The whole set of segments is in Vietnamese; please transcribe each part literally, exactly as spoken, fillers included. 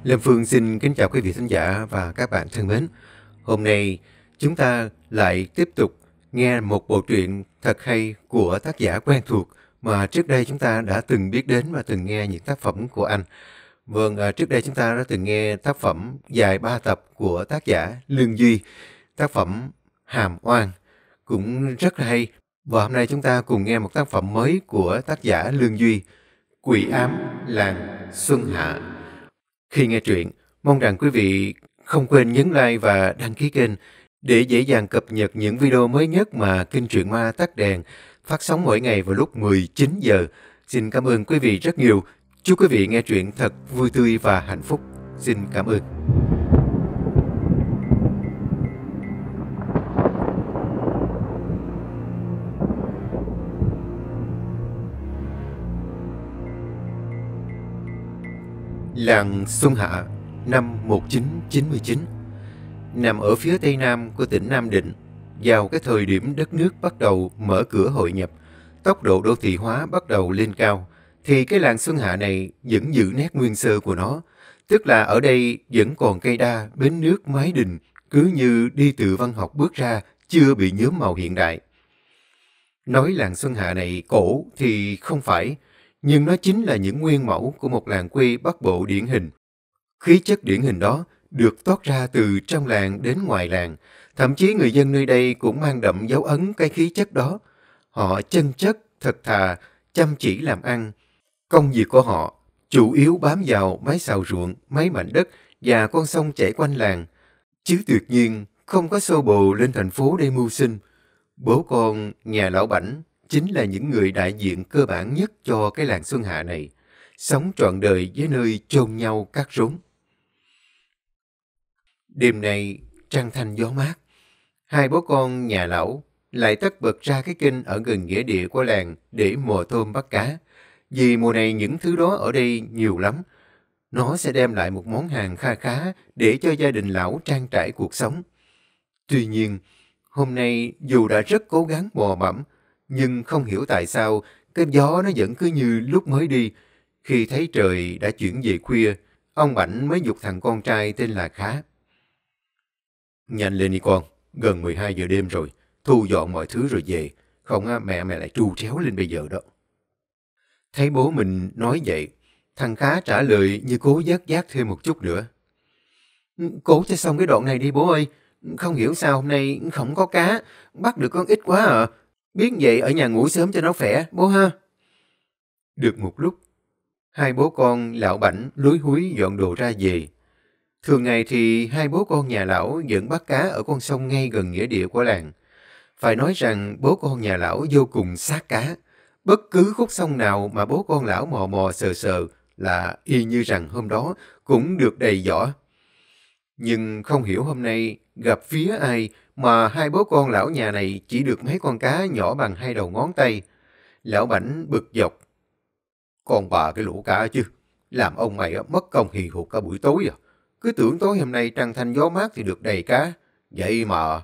Lâm Phương xin kính chào quý vị khán giả và các bạn thân mến. Hôm nay chúng ta lại tiếp tục nghe một bộ truyện thật hay của tác giả quen thuộc mà trước đây chúng ta đã từng biết đến và từng nghe những tác phẩm của anh. Vâng, à, trước đây chúng ta đã từng nghe tác phẩm dài ba tập của tác giả Lương Duy, tác phẩm Hàm Oan cũng rất là hay. Và hôm nay chúng ta cùng nghe một tác phẩm mới của tác giả Lương Duy, Quỷ ám làng Xuân Hạ. Khi nghe truyện, mong rằng quý vị không quên nhấn like và đăng ký kênh để dễ dàng cập nhật những video mới nhất mà kênh Truyện Ma Tắt Đèn phát sóng mỗi ngày vào lúc mười chín giờ. Xin cảm ơn quý vị rất nhiều. Chúc quý vị nghe truyện thật vui tươi và hạnh phúc. Xin cảm ơn. Làng Xuân Hạ năm một nghìn chín trăm chín mươi chín nằm ở phía tây nam của tỉnh Nam Định. Vào cái thời điểm đất nước bắt đầu mở cửa hội nhập, tốc độ đô thị hóa bắt đầu lên cao, thì cái làng Xuân Hạ này vẫn giữ nét nguyên sơ của nó. Tức là ở đây vẫn còn cây đa, bến nước, mái đình, cứ như đi từ văn học bước ra, chưa bị nhuốm màu hiện đại. Nói làng Xuân Hạ này cổ thì không phải, nhưng nó chính là những nguyên mẫu của một làng quê Bắc Bộ điển hình. Khí chất điển hình đó được toát ra từ trong làng đến ngoài làng. Thậm chí người dân nơi đây cũng mang đậm dấu ấn cái khí chất đó. Họ chân chất, thật thà, chăm chỉ làm ăn. Công việc của họ chủ yếu bám vào máy xào ruộng, máy mảnh đất và con sông chảy quanh làng. Chứ tuyệt nhiên không có xô bồ lên thành phố để mưu sinh. Bố con nhà lão Bảnh chính là những người đại diện cơ bản nhất cho cái làng Xuân Hạ này, sống trọn đời với nơi chôn nhau cắt rốn. Đêm nay trăng thanh gió mát, hai bố con nhà lão lại tất bật ra cái kênh ở gần nghĩa địa của làng để mò tôm bắt cá. Vì mùa này những thứ đó ở đây nhiều lắm. Nó sẽ đem lại một món hàng kha khá để cho gia đình lão trang trải cuộc sống. Tuy nhiên, hôm nay dù đã rất cố gắng mò mẫm, nhưng không hiểu tại sao cái gió nó vẫn cứ như lúc mới đi. Khi thấy trời đã chuyển về khuya, ông Bảnh mới giục thằng con trai tên là Khá. Nhanh lên đi con, gần mười hai giờ đêm rồi, thu dọn mọi thứ rồi về, không á, mẹ mẹ lại tru tréo lên bây giờ đó. Thấy bố mình nói vậy, thằng Khá trả lời như cố vớt vát thêm một chút nữa. Cố cho xong cái đoạn này đi bố ơi, không hiểu sao hôm nay không có cá, bắt được con ít quá à. Biết vậy ở nhà ngủ sớm cho nó khỏe, bố ha. Được một lúc, hai bố con lão Bảnh lúi húi dọn đồ ra về. Thường ngày thì hai bố con nhà lão vẫn bắt cá ở con sông ngay gần nghĩa địa của làng. Phải nói rằng bố con nhà lão vô cùng sát cá. Bất cứ khúc sông nào mà bố con lão mò mò sờ sờ là y như rằng hôm đó cũng được đầy giỏ. Nhưng không hiểu hôm nay gặp phía ai mà hai bố con lão nhà này chỉ được mấy con cá nhỏ bằng hai đầu ngón tay. Lão Bảnh bực dọc. Con bà cái lũ cá chứ, làm ông mày mất công hì hục cả buổi tối à. Cứ tưởng tối hôm nay trăng thanh gió mát thì được đầy cá. Vậy mà...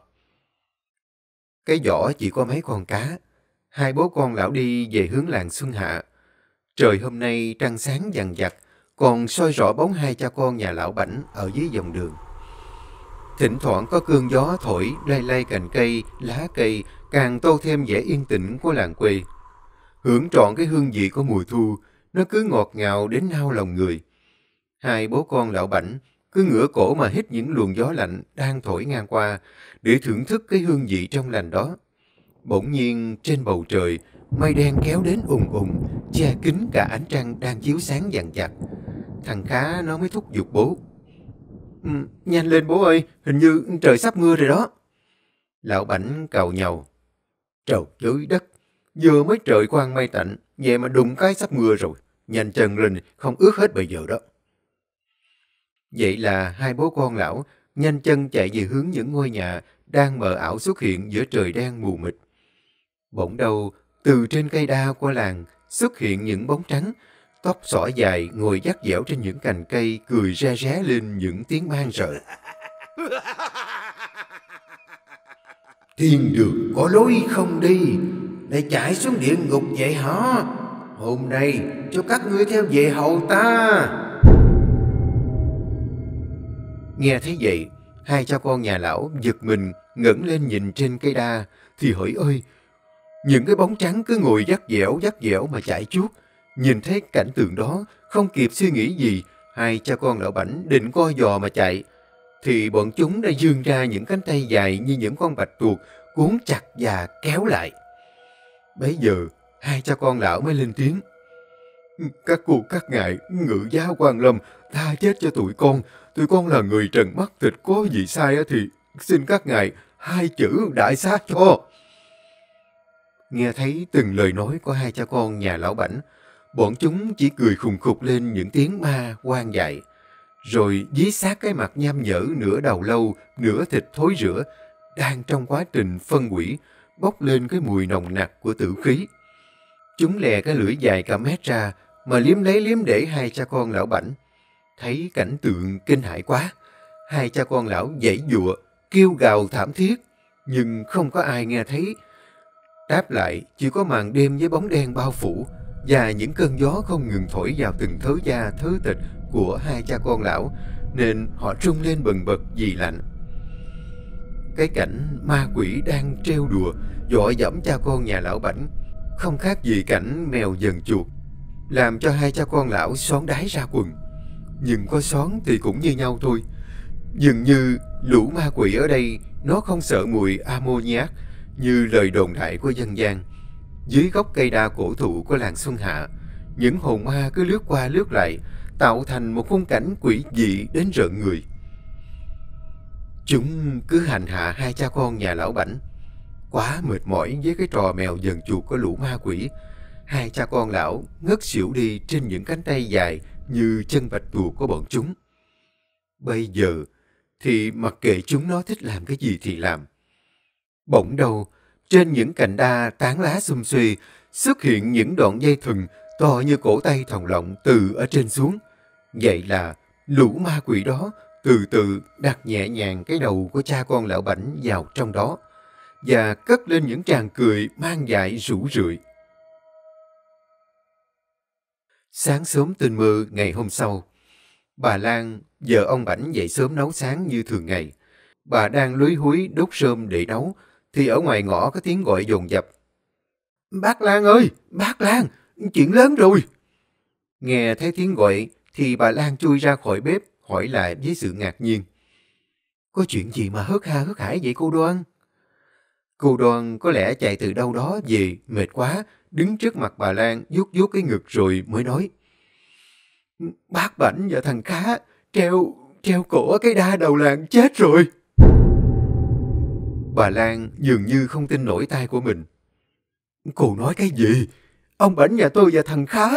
Cái giỏ chỉ có mấy con cá. Hai bố con lão đi về hướng làng Xuân Hạ. Trời hôm nay trăng sáng vằng vặc, còn soi rõ bóng hai cha con nhà lão Bảnh ở dưới dòng đường. Thỉnh thoảng có cơn gió thổi lay lay cành cây, lá cây, càng tô thêm vẻ yên tĩnh của làng quê. Hưởng trọn cái hương vị của mùa thu, nó cứ ngọt ngào đến nao lòng người. Hai bố con lão Bảnh cứ ngửa cổ mà hít những luồng gió lạnh đang thổi ngang qua để thưởng thức cái hương vị trong lành đó. Bỗng nhiên trên bầu trời, mây đen kéo đến ùng ùng, che kín cả ánh trăng đang chiếu sáng vằng vặc. Thằng Khá nó mới thúc giục bố. Ừ, nhanh lên bố ơi, hình như trời sắp mưa rồi đó. Lão Bảnh càu nhàu. Trời dưới đất, vừa mới trời quang mây tạnh, về mà đùng cái sắp mưa rồi. Nhanh chân lên, không ướt hết bây giờ đó. Vậy là hai bố con lão nhanh chân chạy về hướng những ngôi nhà đang mờ ảo xuất hiện giữa trời đen mù mịt. Bỗng đâu, từ trên cây đa của làng xuất hiện những bóng trắng, tóc xõa dài ngồi dắt dẻo trên những cành cây, cười re ré lên những tiếng man rợ. Thiên đường có lối không đi, lại chạy xuống địa ngục vậy hả? Hôm nay cho các ngươi theo về hầu ta. Nghe thấy vậy, hai cha con nhà lão giật mình ngẩng lên nhìn trên cây đa, thì hỡi ơi, những cái bóng trắng cứ ngồi dắt dẻo dắt dẻo mà chạy chuốt. Nhìn thấy cảnh tượng đó, không kịp suy nghĩ gì, hai cha con lão Bảnh định co giò mà chạy, thì bọn chúng đã vươn ra những cánh tay dài như những con bạch tuộc, cuốn chặt và kéo lại. Bấy giờ, hai cha con lão mới lên tiếng: Các cô các ngài, ngự giá Quan Lâm, tha chết cho tụi con. Tụi con là người trần mắt thịt, có gì sai thì xin các ngài hai chữ đại sát cho. Nghe thấy từng lời nói của hai cha con nhà lão Bảnh, bọn chúng chỉ cười khùng khục lên những tiếng ma oan dại, rồi dí sát cái mặt nham nhở nửa đầu lâu, nửa thịt thối rữa, đang trong quá trình phân hủy, bốc lên cái mùi nồng nặc của tử khí. Chúng lè cái lưỡi dài cả mét ra, mà liếm lấy liếm để hai cha con lão Bảnh. Thấy cảnh tượng kinh hãi quá, hai cha con lão giãy giụa, kêu gào thảm thiết, nhưng không có ai nghe thấy. Đáp lại chỉ có màn đêm với bóng đen bao phủ, và những cơn gió không ngừng thổi vào từng thớ da thớ thịt của hai cha con lão, nên họ rung lên bần bật vì lạnh. Cái cảnh ma quỷ đang trêu đùa, dọa dẫm cha con nhà lão Bảnh, không khác gì cảnh mèo dần chuột, làm cho hai cha con lão xón đái ra quần. Nhưng có xón thì cũng như nhau thôi. Dường như lũ ma quỷ ở đây nó không sợ mùi ammoniac như lời đồn đại của dân gian. Dưới gốc cây đa cổ thụ của làng Xuân Hạ, những hồn ma cứ lướt qua lướt lại, tạo thành một khung cảnh quỷ dị đến rợn người. Chúng cứ hành hạ hai cha con nhà lão Bảnh. Quá mệt mỏi với cái trò mèo dần chuột của lũ ma quỷ, hai cha con lão ngất xỉu đi trên những cánh tay dài như chân bạch tuộc của bọn chúng. Bây giờ thì mặc kệ chúng nó thích làm cái gì thì làm. Bỗng đầu, trên những cành đa tán lá xum xuê, xuất hiện những đoạn dây thừng to như cổ tay thòng lọng từ ở trên xuống. Vậy là lũ ma quỷ đó từ từ đặt nhẹ nhàng cái đầu của cha con lão Bảnh vào trong đó, và cất lên những tràng cười mang dại rủ rượi. Sáng sớm tinh mơ ngày hôm sau, bà Lan, vợ ông Bảnh dậy sớm nấu sáng như thường ngày. Bà đang lúi húi đốt rơm để nấu, thì ở ngoài ngõ có tiếng gọi dồn dập: Bác Lan ơi, bác Lan, chuyện lớn rồi. Nghe thấy tiếng gọi thì bà Lan chui ra khỏi bếp, hỏi lại với sự ngạc nhiên: Có chuyện gì mà hớt ha hớt hải vậy cô Đoan? Cô Đoan có lẽ chạy từ đâu đó về, mệt quá, đứng trước mặt bà Lan, vuốt vuốt cái ngực rồi mới nói: Bác Bảnh và thằng Khá treo, treo cổ ở cái đa đầu làng chết rồi. Bà Lan dường như không tin nổi tai của mình. Cô nói cái gì? Ông Bảnh nhà tôi và thằng Khá?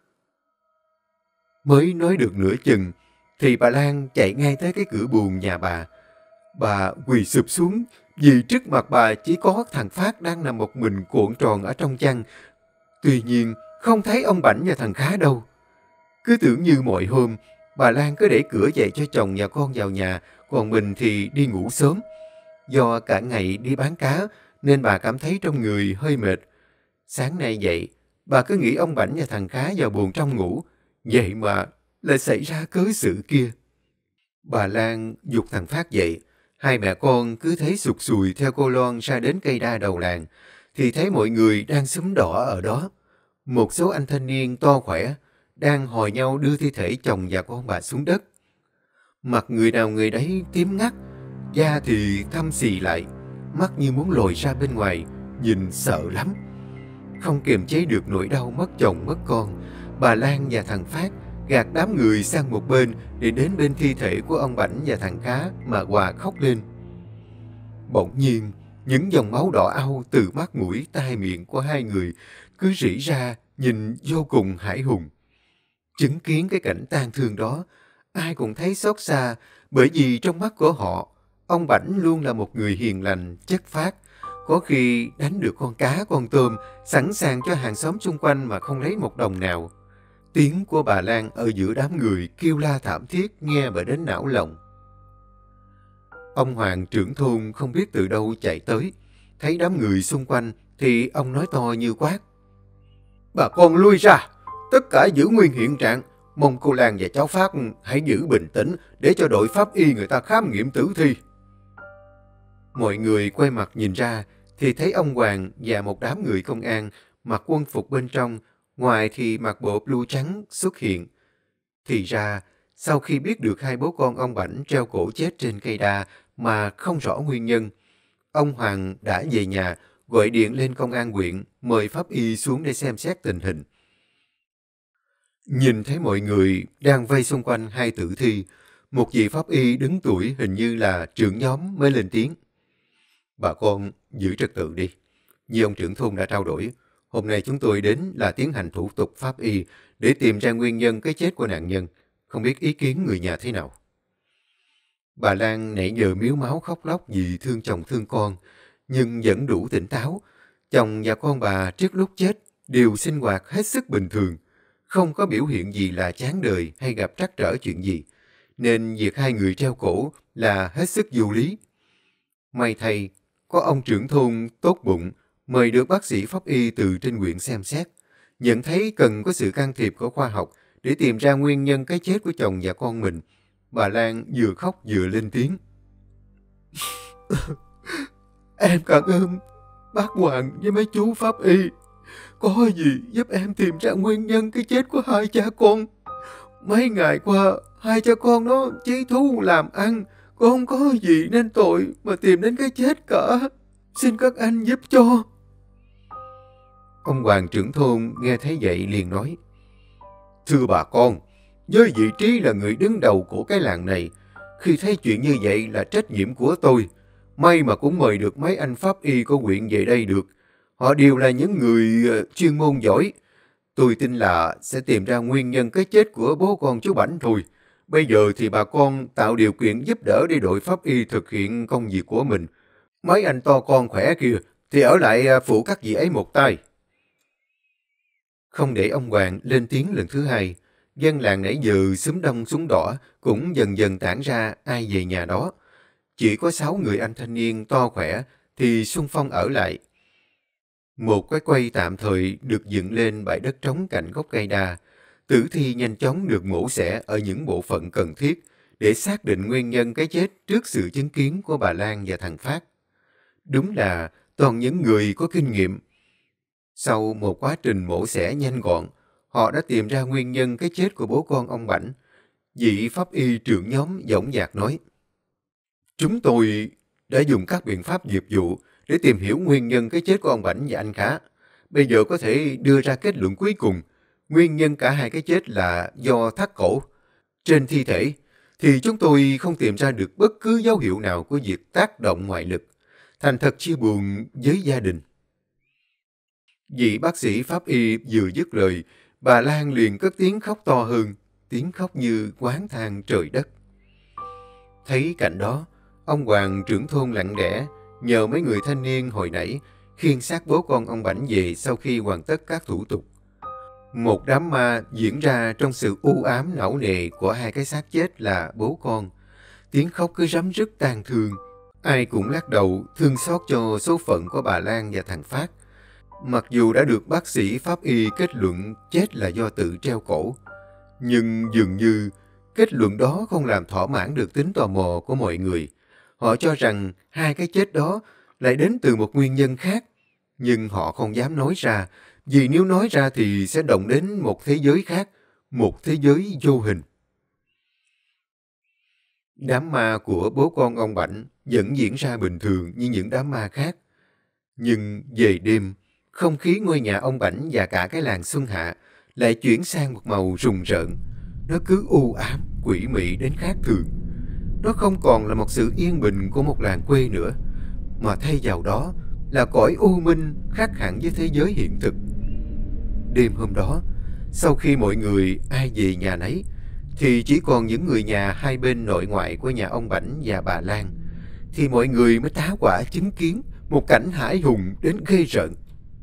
Mới nói được nửa chừng, thì bà Lan chạy ngay tới cái cửa buồng nhà bà. Bà quỳ sụp xuống, vì trước mặt bà chỉ có thằng Phát đang nằm một mình cuộn tròn ở trong chăn. Tuy nhiên, không thấy ông Bảnh và thằng Khá đâu. Cứ tưởng như mọi hôm, bà Lan cứ để cửa dậy cho chồng và con vào nhà, còn mình thì đi ngủ sớm. Do cả ngày đi bán cá, nên bà cảm thấy trong người hơi mệt. Sáng nay dậy, bà cứ nghĩ ông Bảnh và thằng Khá vào buồng trong ngủ. Vậy mà lại xảy ra cớ sự kia. Bà Lan giục thằng Phát dậy. Hai mẹ con cứ thấy sụt sùi theo cô Loan ra đến cây đa đầu làng, thì thấy mọi người đang xúm đỏ ở đó. Một số anh thanh niên to khỏe đang hò nhau đưa thi thể chồng và con bà xuống đất. Mặt người nào người đấy tím ngắt, da thì thâm xì lại, mắt như muốn lồi ra bên ngoài, nhìn sợ lắm. Không kiềm chế được nỗi đau mất chồng mất con, bà Lan và thằng Phát gạt đám người sang một bên để đến bên thi thể của ông Bảnh và thằng Khá mà hòa khóc lên. Bỗng nhiên, những dòng máu đỏ au từ mắt mũi tai miệng của hai người cứ rỉ ra, nhìn vô cùng hãi hùng. Chứng kiến cái cảnh tang thương đó, ai cũng thấy xót xa, bởi vì trong mắt của họ, ông Bảnh luôn là một người hiền lành, chất phác, có khi đánh được con cá, con tôm, sẵn sàng cho hàng xóm xung quanh mà không lấy một đồng nào. Tiếng của bà Lan ở giữa đám người kêu la thảm thiết nghe bởi đến não lòng. Ông Hoàng trưởng thôn không biết từ đâu chạy tới, thấy đám người xung quanh thì ông nói to như quát: Bà con lui ra, tất cả giữ nguyên hiện trạng, Mong cô Lan và cháu Phát hãy giữ bình tĩnh để cho đội pháp y người ta khám nghiệm tử thi. Mọi người quay mặt nhìn ra thì thấy ông Hoàng và một đám người công an mặc quân phục bên trong, ngoài thì mặc bộ blue trắng xuất hiện. Thì ra, sau khi biết được hai bố con ông Bảnh treo cổ chết trên cây đa mà không rõ nguyên nhân, ông Hoàng đã về nhà gọi điện lên công an huyện mời pháp y xuống để xem xét tình hình. Nhìn thấy mọi người đang vây xung quanh hai tử thi, một vị pháp y đứng tuổi hình như là trưởng nhóm mới lên tiếng. Bà con giữ trật tự đi. Như ông trưởng thôn đã trao đổi, hôm nay chúng tôi đến là tiến hành thủ tục pháp y để tìm ra nguyên nhân cái chết của nạn nhân. Không biết ý kiến người nhà thế nào. Bà Lan nãy giờ miếu máu khóc lóc vì thương chồng thương con, nhưng vẫn đủ tỉnh táo. Chồng và con bà trước lúc chết đều sinh hoạt hết sức bình thường, không có biểu hiện gì là chán đời hay gặp trắc trở chuyện gì, nên việc hai người treo cổ là hết sức vô lý. May thay, có ông trưởng thôn tốt bụng mời được bác sĩ pháp y từ trên huyện xem xét, nhận thấy cần có sự can thiệp của khoa học để tìm ra nguyên nhân cái chết của chồng và con mình. Bà Lan vừa khóc vừa lên tiếng. Em cảm ơn bác Hoàng với mấy chú pháp y. Có gì giúp em tìm ra nguyên nhân cái chết của hai cha con. Mấy ngày qua, hai cha con nó chí thú làm ăn, không có gì nên tội mà tìm đến cái chết cả. Xin các anh giúp cho. Ông Hoàng trưởng thôn nghe thấy vậy liền nói. Thưa bà con, với vị trí là người đứng đầu của cái làng này, khi thấy chuyện như vậy là trách nhiệm của tôi. May mà cũng mời được mấy anh pháp y của huyện về đây được. Họ đều là những người chuyên môn giỏi. Tôi tin là sẽ tìm ra nguyên nhân cái chết của bố con chú Bảnh thôi. Bây giờ thì bà con tạo điều kiện giúp đỡ để đội pháp y thực hiện công việc của mình. Mấy anh to con khỏe kia thì ở lại phụ các vị ấy một tay. Không để ông Hoàng lên tiếng lần thứ hai, dân làng nãy giờ xúm đông xuống đỏ cũng dần dần tản ra ai về nhà đó. Chỉ có sáu người anh thanh niên to khỏe thì xung phong ở lại. Một cái quay tạm thời được dựng lên bãi đất trống cạnh gốc cây đa. Tử thi nhanh chóng được mổ xẻ ở những bộ phận cần thiết để xác định nguyên nhân cái chết trước sự chứng kiến của bà Lan và thằng Phát. Đúng là toàn những người có kinh nghiệm. Sau một quá trình mổ xẻ nhanh gọn, họ đã tìm ra nguyên nhân cái chết của bố con ông Bảnh. Vị pháp y trưởng nhóm dõng dạc nói. Chúng tôi đã dùng các biện pháp nghiệp vụ để tìm hiểu nguyên nhân cái chết của ông Bảnh và anh Khá. Bây giờ có thể đưa ra kết luận cuối cùng. Nguyên nhân cả hai cái chết là do thắt cổ. Trên thi thể thì chúng tôi không tìm ra được bất cứ dấu hiệu nào của việc tác động ngoại lực. Thành thật chia buồn với gia đình. Vị bác sĩ pháp y vừa dứt lời, bà Lan liền cất tiếng khóc to hơn, tiếng khóc như oán than trời đất. Thấy cảnh đó, ông Hoàng trưởng thôn lặng lẽ nhờ mấy người thanh niên hồi nãy khiêng xác bố con ông Bảnh về sau khi hoàn tất các thủ tục. Một đám ma diễn ra trong sự u ám não nề của hai cái xác chết là bố con. Tiếng khóc cứ rắm rứt tang thương. Ai cũng lắc đầu thương xót cho số phận của bà Lan và thằng Phát. Mặc dù đã được bác sĩ pháp y kết luận chết là do tự treo cổ, nhưng dường như kết luận đó không làm thỏa mãn được tính tò mò của mọi người. Họ cho rằng hai cái chết đó lại đến từ một nguyên nhân khác, nhưng họ không dám nói ra, vì nếu nói ra thì sẽ động đến một thế giới khác, một thế giới vô hình. Đám ma của bố con ông Bảnh vẫn diễn ra bình thường như những đám ma khác. Nhưng về đêm, không khí ngôi nhà ông Bảnh và cả cái làng Xuân Hạ lại chuyển sang một màu rùng rợn. Nó cứ u ám, quỷ mị đến khác thường. Nó không còn là một sự yên bình của một làng quê nữa, mà thay vào đó là cõi u minh khác hẳn với thế giới hiện thực. Đêm hôm đó, sau khi mọi người ai về nhà nấy, thì chỉ còn những người nhà hai bên nội ngoại của nhà ông Bảnh và bà Lan, thì mọi người mới tá hỏa chứng kiến một cảnh hãi hùng đến ghê rợn.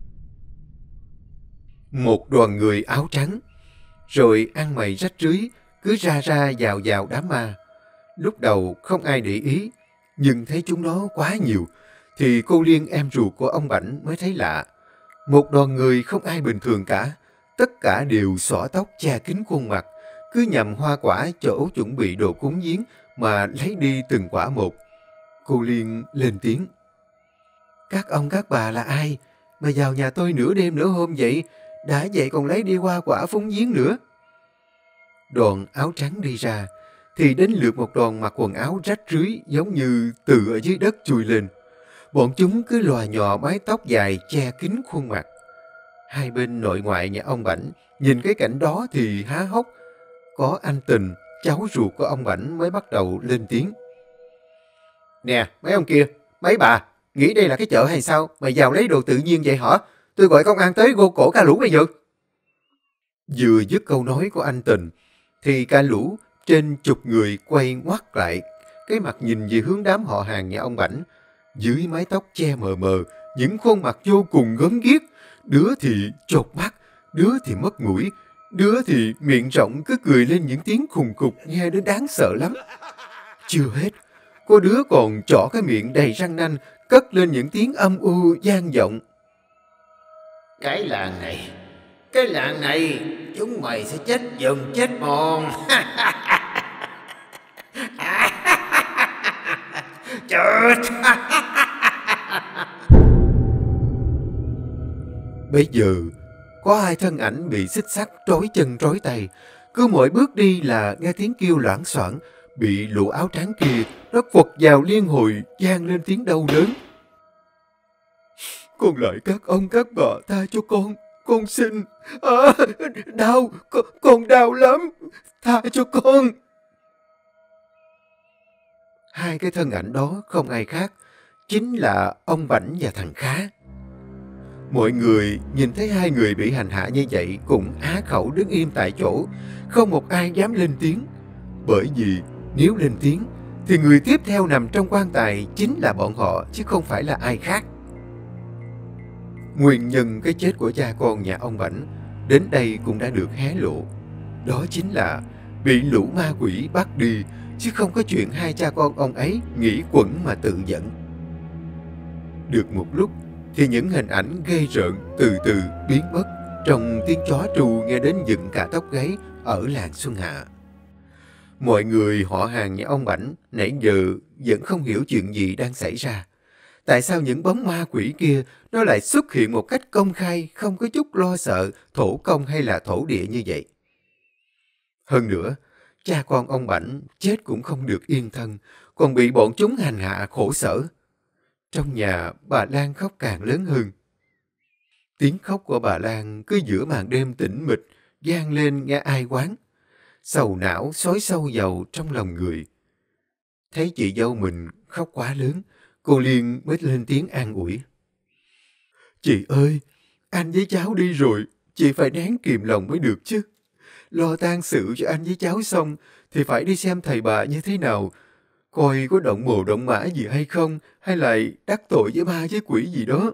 Một đoàn người áo trắng, rồi ăn mày rách rưới, cứ ra ra vào vào đám ma. Lúc đầu không ai để ý, nhưng thấy chúng nó quá nhiều, thì cô Liên em ruột của ông Bảnh mới thấy lạ. Một đoàn người không ai bình thường cả, tất cả đều xõa tóc che kín khuôn mặt, cứ nhằm hoa quả chỗ chuẩn bị đồ cúng giếng mà lấy đi từng quả một. Cô Liên lên tiếng. Các ông các bà là ai mà vào nhà tôi nửa đêm nửa hôm vậy? Đã vậy còn lấy đi hoa quả phúng giếng nữa. Đoàn áo trắng đi ra, thì đến lượt một đoàn mặc quần áo rách rưới giống như từ ở dưới đất chui lên. Bọn chúng cứ lòa nhò mái tóc dài che kín khuôn mặt. Hai bên nội ngoại nhà ông Bảnh nhìn cái cảnh đó thì há hốc. Có anh Tình, cháu ruột của ông Bảnh mới bắt đầu lên tiếng. Nè, mấy ông kia, mấy bà, nghĩ đây là cái chợ hay sao? Mày vào lấy đồ tự nhiên vậy hả? Tôi gọi công an tới gô cổ cả lũ bây giờ. Vừa dứt câu nói của anh Tình, thì cả lũ trên chục người quay ngoắt lại, cái mặt nhìn về hướng đám họ hàng nhà ông Bảnh. Dưới mái tóc che mờ mờ, những khuôn mặt vô cùng gớm ghiếc. Đứa thì chột mắt, đứa thì mất mũi, đứa thì miệng rộng cứ cười lên những tiếng khùng khục nghe đến đáng sợ lắm. Chưa hết, có đứa còn trỏ cái miệng đầy răng nanh, cất lên những tiếng âm u vang vọng. Cái làng này, cái làng này, chúng mày sẽ chết dần chết mòn. Chết. Bây giờ, có hai thân ảnh bị xích sắt trói chân trói tay. Cứ mỗi bước đi là nghe tiếng kêu loảng xoảng, bị lũ áo trắng kia nó quật vào liên hồi vang lên tiếng đau đớn. Con lại các ông các bà tha cho con, con xin. À, đau, con, con đau lắm, tha cho con. Hai cái thân ảnh đó không ai khác, chính là ông Bảnh và thằng Khá. Mọi người nhìn thấy hai người bị hành hạ như vậy cũng á khẩu đứng im tại chỗ, không một ai dám lên tiếng. Bởi vì nếu lên tiếng thì người tiếp theo nằm trong quan tài chính là bọn họ chứ không phải là ai khác. Nguyên nhân cái chết của cha con nhà ông Bảnh đến đây cũng đã được hé lộ. Đó chính là bị lũ ma quỷ bắt đi, chứ không có chuyện hai cha con ông ấy nghĩ quẩn mà tự dẫn. Được một lúc thì những hình ảnh ghê rợn từ từ biến mất trong tiếng chó tru nghe đến dựng cả tóc gáy ở làng Xuân Hạ. Mọi người họ hàng nhà ông Bảnh nãy giờ vẫn không hiểu chuyện gì đang xảy ra. Tại sao những bóng ma quỷ kia nó lại xuất hiện một cách công khai, không có chút lo sợ, thổ công hay là thổ địa như vậy? Hơn nữa, cha con ông Bảnh chết cũng không được yên thân, còn bị bọn chúng hành hạ khổ sở. Trong nhà, bà Lan khóc càng lớn hơn. Tiếng khóc của bà Lan cứ giữa màn đêm tĩnh mịch, vang lên nghe ai oán. Sầu não xói sâu vào trong lòng người. Thấy chị dâu mình khóc quá lớn, cô Liên mới lên tiếng an ủi. Chị ơi, anh với cháu đi rồi, chị phải ráng kìm lòng mới được chứ. Lo tang sự cho anh với cháu xong, thì phải đi xem thầy bà như thế nào. Coi có động mồ động mã gì hay không, hay là đắc tội với ma với quỷ gì đó.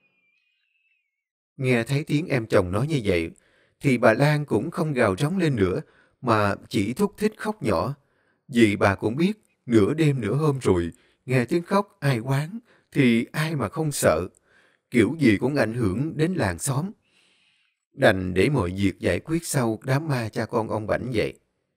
Nghe thấy tiếng em chồng nói như vậy, thì bà Lan cũng không gào rống lên nữa, mà chỉ thúc thích khóc nhỏ. Vì bà cũng biết, nửa đêm nửa hôm rồi, nghe tiếng khóc ai oán, thì ai mà không sợ. Kiểu gì cũng ảnh hưởng đến làng xóm. Đành để mọi việc giải quyết sau đám ma cha con ông Bảnh vậy.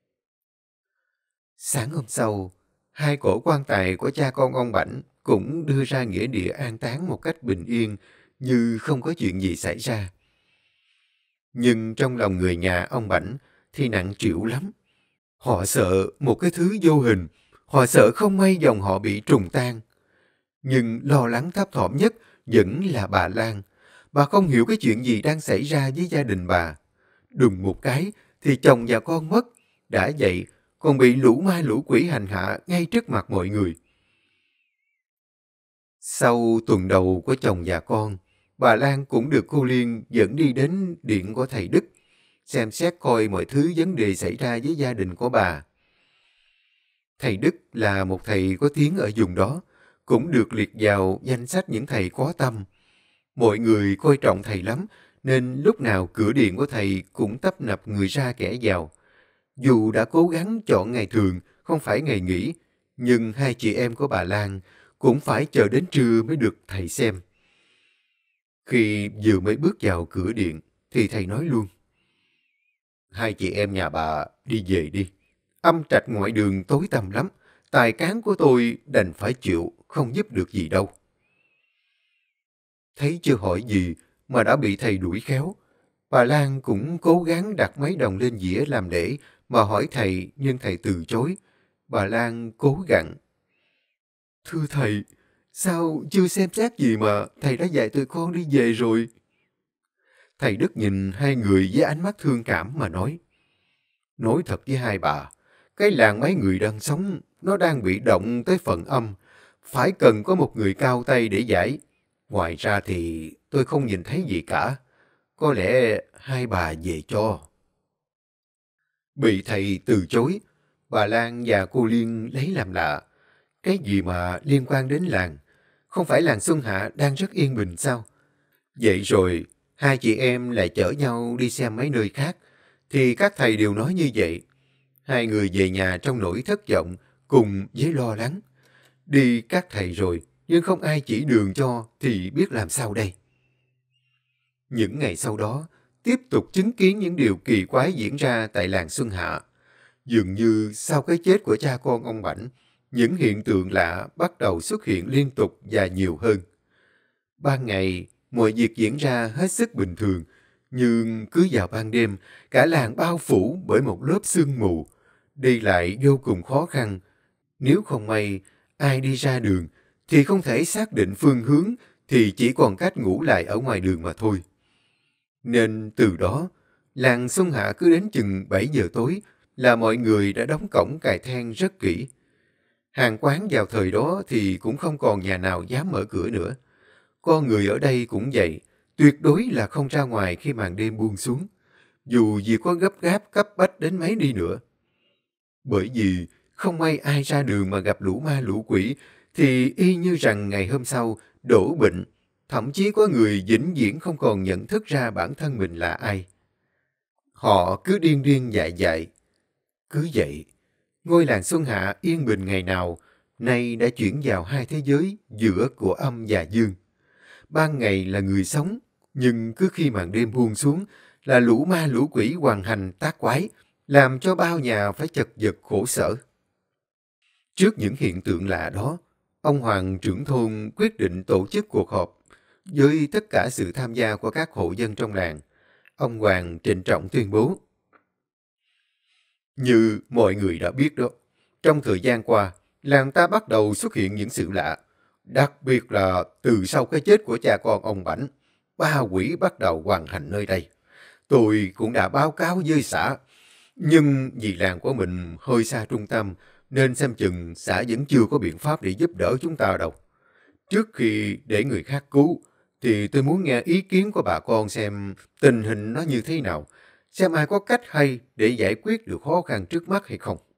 Sáng hôm sau, hai cổ quan tài của cha con ông Bảnh cũng đưa ra nghĩa địa an táng một cách bình yên, như không có chuyện gì xảy ra. Nhưng trong lòng người nhà ông Bảnh thì nặng trĩu lắm. Họ sợ một cái thứ vô hình, họ sợ không may dòng họ bị trùng tan. Nhưng lo lắng thấp thỏm nhất vẫn là bà Lan. Bà không hiểu cái chuyện gì đang xảy ra với gia đình bà. Đùng một cái thì chồng và con mất, đã vậy còn bị lũ ma lũ quỷ hành hạ ngay trước mặt mọi người. Sau tuần đầu của chồng và con, bà Lan cũng được cô Liên dẫn đi đến điện của thầy Đức, xem xét coi mọi thứ vấn đề xảy ra với gia đình của bà. Thầy Đức là một thầy có tiếng ở vùng đó, cũng được liệt vào danh sách những thầy có tâm. Mọi người coi trọng thầy lắm, nên lúc nào cửa điện của thầy cũng tấp nập người ra kẻ vào. Dù đã cố gắng chọn ngày thường, không phải ngày nghỉ, nhưng hai chị em của bà Lan cũng phải chờ đến trưa mới được thầy xem. Khi vừa mới bước vào cửa điện, thì thầy nói luôn. Hai chị em nhà bà đi về đi. Âm trạch ngoại đường tối tăm lắm. Tài cán của tôi đành phải chịu, không giúp được gì đâu. Thấy chưa hỏi gì mà đã bị thầy đuổi khéo. Bà Lan cũng cố gắng đặt mấy đồng lên dĩa làm lễ mà hỏi thầy, nhưng thầy từ chối. Bà Lan cố gắng. Thưa thầy, sao chưa xem xét gì mà thầy đã dạy tụi con đi về rồi? Thầy Đức nhìn hai người với ánh mắt thương cảm mà nói. Nói thật với hai bà, cái làng mấy người đang sống, nó đang bị động tới phận âm. Phải cần có một người cao tay để giải. Ngoài ra thì tôi không nhìn thấy gì cả. Có lẽ hai bà về cho. Bị thầy từ chối, bà Lan và cô Liên lấy làm lạ. Cái gì mà liên quan đến làng? Không phải làng Xuân Hạ đang rất yên bình sao? Vậy rồi, hai chị em lại chở nhau đi xem mấy nơi khác. Thì các thầy đều nói như vậy. Hai người về nhà trong nỗi thất vọng, cùng với lo lắng. Đi các thầy rồi, nhưng không ai chỉ đường cho thì biết làm sao đây? Những ngày sau đó, tiếp tục chứng kiến những điều kỳ quái diễn ra tại làng Xuân Hạ. Dường như sau cái chết của cha con ông Bảnh, những hiện tượng lạ bắt đầu xuất hiện liên tục và nhiều hơn. Ban ngày, mọi việc diễn ra hết sức bình thường, nhưng cứ vào ban đêm, cả làng bao phủ bởi một lớp sương mù, đi lại vô cùng khó khăn. Nếu không may, ai đi ra đường, thì không thể xác định phương hướng, thì chỉ còn cách ngủ lại ở ngoài đường mà thôi. Nên từ đó, làng Xuân Hạ cứ đến chừng bảy giờ tối là mọi người đã đóng cổng cài then rất kỹ. Hàng quán vào thời đó thì cũng không còn nhà nào dám mở cửa nữa. Con người ở đây cũng vậy, tuyệt đối là không ra ngoài khi màn đêm buông xuống, dù việc có gấp gáp cấp bách đến mấy đi nữa. Bởi vì không may ai ra đường mà gặp lũ ma lũ quỷ, thì y như rằng ngày hôm sau đổ bệnh, thậm chí có người vĩnh viễn không còn nhận thức ra bản thân mình là ai. Họ cứ điên điên dại dại. Cứ vậy, ngôi làng Xuân Hạ yên bình ngày nào, nay đã chuyển vào hai thế giới giữa của âm và dương. Ban ngày là người sống, nhưng cứ khi màn đêm buông xuống là lũ ma lũ quỷ hoành hành tác quái, làm cho bao nhà phải chật vật khổ sở. Trước những hiện tượng lạ đó, ông Hoàng trưởng thôn quyết định tổ chức cuộc họp với tất cả sự tham gia của các hộ dân trong làng. Ông Hoàng trịnh trọng tuyên bố. Như mọi người đã biết đó, trong thời gian qua, làng ta bắt đầu xuất hiện những sự lạ. Đặc biệt là từ sau cái chết của cha con ông Bảnh, ba quỷ bắt đầu hoành hành nơi đây. Tôi cũng đã báo cáo với xã, nhưng vì làng của mình hơi xa trung tâm, nên xem chừng xã vẫn chưa có biện pháp để giúp đỡ chúng ta đâu. Trước khi để người khác cứu, thì tôi muốn nghe ý kiến của bà con xem tình hình nó như thế nào, xem ai có cách hay để giải quyết được khó khăn trước mắt hay không.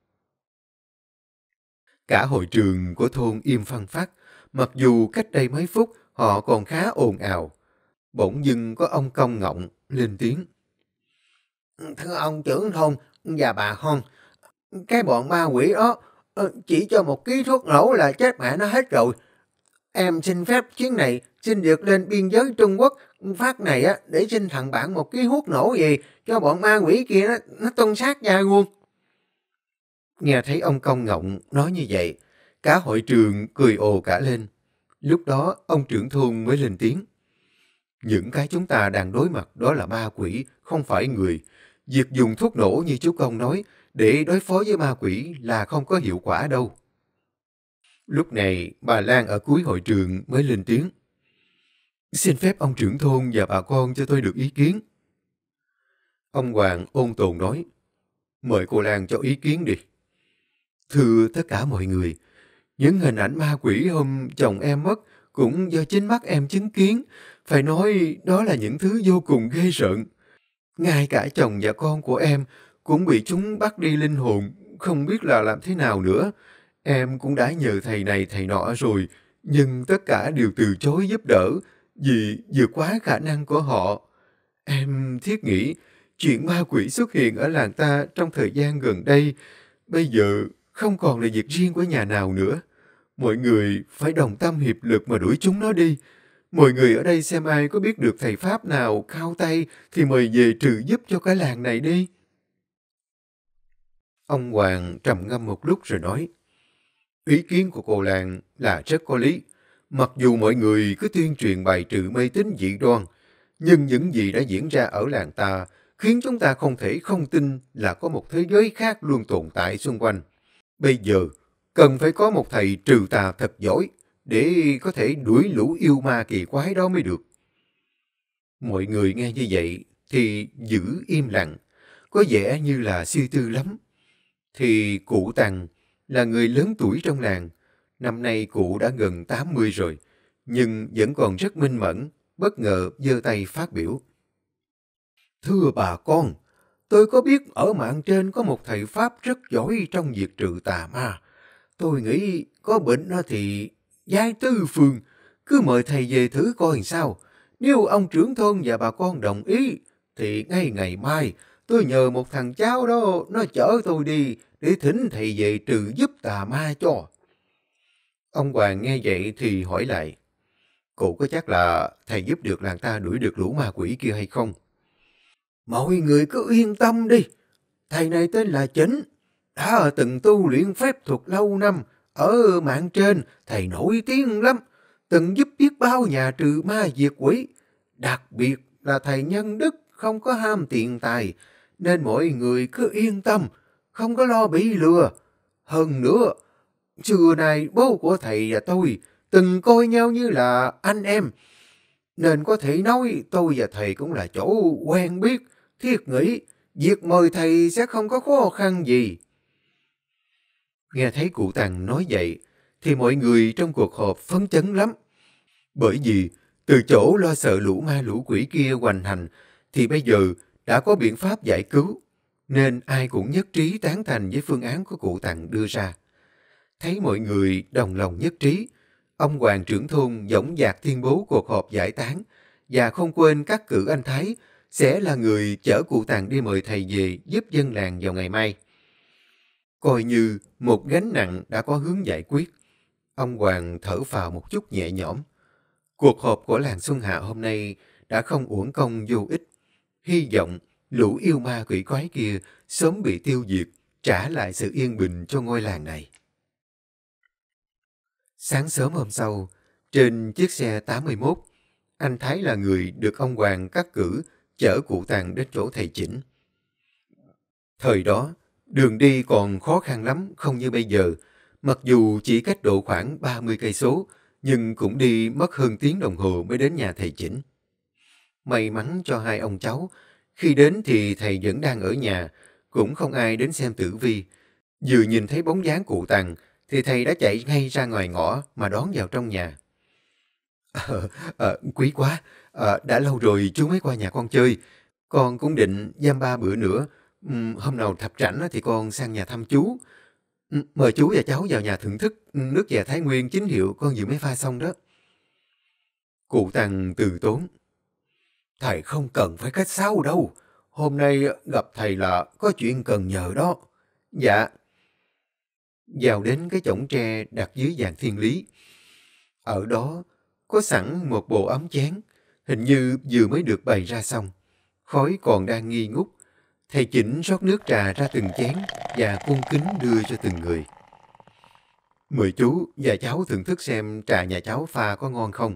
Cả hội trường của thôn im phăng phắc, mặc dù cách đây mấy phút họ còn khá ồn ào. Bỗng dưng có ông Công Ngọng lên tiếng. Thưa ông trưởng thôn và bà Hon, cái bọn ma quỷ đó chỉ cho một ký thuốc nổ là chết mẹ nó hết rồi. Em xin phép chuyến này xin được lên biên giới Trung Quốc phát này á để xin thằng bạn một ký thuốc nổ gì cho bọn ma quỷ kia nó, nó tung sát ra luôn. Nghe thấy ông Công Ngọng nói như vậy, cả hội trường cười ồ cả lên. Lúc đó ông trưởng thôn mới lên tiếng. Những cái chúng ta đang đối mặt đó là ma quỷ, không phải người. Việc dùng thuốc nổ như chú Công nói để đối phó với ma quỷ là không có hiệu quả đâu. Lúc này bà Lan ở cuối hội trường mới lên tiếng. Xin phép ông trưởng thôn và bà con cho tôi được ý kiến. Ông Hoàng ôn tồn nói. Mời cô Lan cho ý kiến đi. Thưa tất cả mọi người, những hình ảnh ma quỷ hôm chồng em mất cũng do chính mắt em chứng kiến. Phải nói đó là những thứ vô cùng ghê rợn. Ngay cả chồng và con của em cũng bị chúng bắt đi linh hồn, không biết là làm thế nào nữa. Em cũng đã nhờ thầy này thầy nọ rồi, nhưng tất cả đều từ chối giúp đỡ vì vượt quá khả năng của họ. Em thiết nghĩ chuyện ma quỷ xuất hiện ở làng ta trong thời gian gần đây bây giờ không còn là việc riêng của nhà nào nữa. Mọi người phải đồng tâm hiệp lực mà đuổi chúng nó đi. Mọi người ở đây xem ai có biết được thầy Pháp nào cao tay thì mời về trừ giúp cho cái làng này đi. Ông Hoàng trầm ngâm một lúc rồi nói, ý kiến của cô Lan là rất có lý. Mặc dù mọi người cứ tuyên truyền bài trừ mê tín dị đoan, nhưng những gì đã diễn ra ở làng ta khiến chúng ta không thể không tin là có một thế giới khác luôn tồn tại xung quanh. Bây giờ, cần phải có một thầy trừ tà thật giỏi để có thể đuổi lũ yêu ma kỳ quái đó mới được. Mọi người nghe như vậy thì giữ im lặng, có vẻ như là suy tư lắm. Thì cụ Tằng là người lớn tuổi trong làng, năm nay cụ đã gần tám mươi rồi, nhưng vẫn còn rất minh mẫn, bất ngờ giơ tay phát biểu. Thưa bà con, tôi có biết ở mạng trên có một thầy Pháp rất giỏi trong việc trừ tà ma. Tôi nghĩ có bệnh thì giai tư phương, cứ mời thầy về thử coi làm sao. Nếu ông trưởng thôn và bà con đồng ý, thì ngay ngày mai tôi nhờ một thằng cháu đó nó chở tôi đi để thỉnh thầy về trừ giúp tà ma cho. Ông Hoàng nghe vậy thì hỏi lại, cụ có chắc là thầy giúp được làng ta đuổi được lũ ma quỷ kia hay không? Mọi người cứ yên tâm đi, thầy này tên là Chính, đã từng tu luyện phép thuật lâu năm, ở mạng trên thầy nổi tiếng lắm, từng giúp biết bao nhà trừ ma diệt quỷ. Đặc biệt là thầy nhân đức, không có ham tiền tài, nên mọi người cứ yên tâm, không có lo bị lừa. Hơn nữa, xưa này bố của thầy và tôi từng coi nhau như là anh em, nên có thể nói tôi và thầy cũng là chỗ quen biết, thiết nghĩ việc mời thầy sẽ không có khó khăn gì. Nghe thấy cụ Tằng nói vậy, thì mọi người trong cuộc họp phấn chấn lắm. Bởi vì từ chỗ lo sợ lũ ma lũ quỷ kia hoành hành, thì bây giờ đã có biện pháp giải cứu, nên ai cũng nhất trí tán thành với phương án của cụ Tằng đưa ra. Thấy mọi người đồng lòng nhất trí, ông Hoàng trưởng thôn dõng dạc tuyên bố cuộc họp giải tán, và không quên cắt cử anh Thái sẽ là người chở cụ Tằng đi mời thầy về giúp dân làng vào ngày mai. Coi như một gánh nặng đã có hướng giải quyết, ông Hoàng thở phào một chút nhẹ nhõm. Cuộc họp của làng Xuân Hạ hôm nay đã không uổng công vô ích. Hy vọng lũ yêu ma quỷ quái kia sớm bị tiêu diệt, trả lại sự yên bình cho ngôi làng này. Sáng sớm hôm sau, trên chiếc xe tám mươi mốt, anh Thái là người được ông Hoàng cắt cử chở cụ Tằng đến chỗ thầy Chỉnh. Thời đó, đường đi còn khó khăn lắm, không như bây giờ. Mặc dù chỉ cách độ khoảng ba mươi cây số, nhưng cũng đi mất hơn tiếng đồng hồ mới đến nhà thầy Chỉnh. May mắn cho hai ông cháu, khi đến thì thầy vẫn đang ở nhà, cũng không ai đến xem tử vi. Vừa nhìn thấy bóng dáng cụ Tằng, thì thầy đã chạy ngay ra ngoài ngõ mà đón vào trong nhà. Ờ, ờ, quý quá, ờ, đã lâu rồi chú mới qua nhà con chơi. Con cũng định dăm ba bữa nữa, Ừm, hôm nào thập rảnh thì con sang nhà thăm chú. Ừm, Mời chú và cháu vào nhà thưởng thức nước chè Thái Nguyên chính hiệu con vừa mới pha xong đó. Cụ Tằng từ tốn. Thầy không cần phải khách sáo đâu. Hôm nay gặp thầy là có chuyện cần nhờ đó. Dạ. Vào đến cái chõng tre đặt dưới vàng thiên lý. Ở đó có sẵn một bộ ấm chén, hình như vừa mới được bày ra xong. Khói còn đang nghi ngút. Thầy Chỉnh rót nước trà ra từng chén và cung kính đưa cho từng người. Mời chú và cháu thưởng thức xem trà nhà cháu pha có ngon không.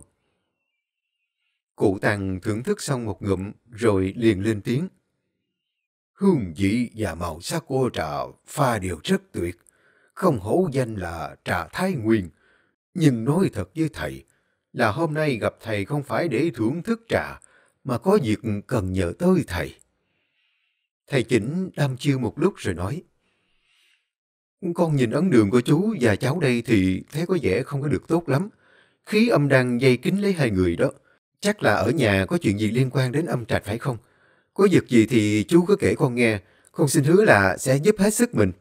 Cụ Tằng thưởng thức xong một ngụm rồi liền lên tiếng. Hương vị và màu sắc của trà pha đều rất tuyệt, không hổ danh là trà Thái Nguyên. Nhưng nói thật với thầy, là hôm nay gặp thầy không phải để thưởng thức trà, mà có việc cần nhờ tới thầy. Thầy Chỉnh đăm chiêu một lúc rồi nói. Con nhìn ấn đường của chú và cháu đây thì thấy có vẻ không có được tốt lắm. Khí âm đang dây kín lấy hai người đó. Chắc là ở nhà có chuyện gì liên quan đến âm trạch phải không? Có việc gì thì chú cứ kể con nghe. Con xin hứa là sẽ giúp hết sức mình.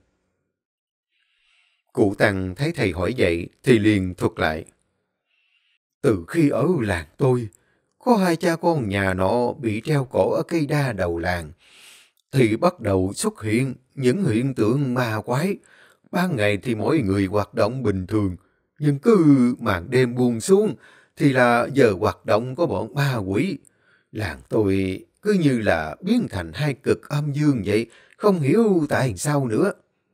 Cụ Tằng thấy thầy hỏi vậy thì liền thuật lại. Từ khi ở làng tôi, có hai cha con nhà nọ bị treo cổ ở cây đa đầu làng, thì bắt đầu xuất hiện những hiện tượng ma quái. Ban ngày thì mỗi người hoạt động bình thường, nhưng cứ màn đêm buông xuống thì là giờ hoạt động của bọn ma quỷ. Làng tôi cứ như là biến thành hai cực âm dương vậy, không hiểu tại sao nữa.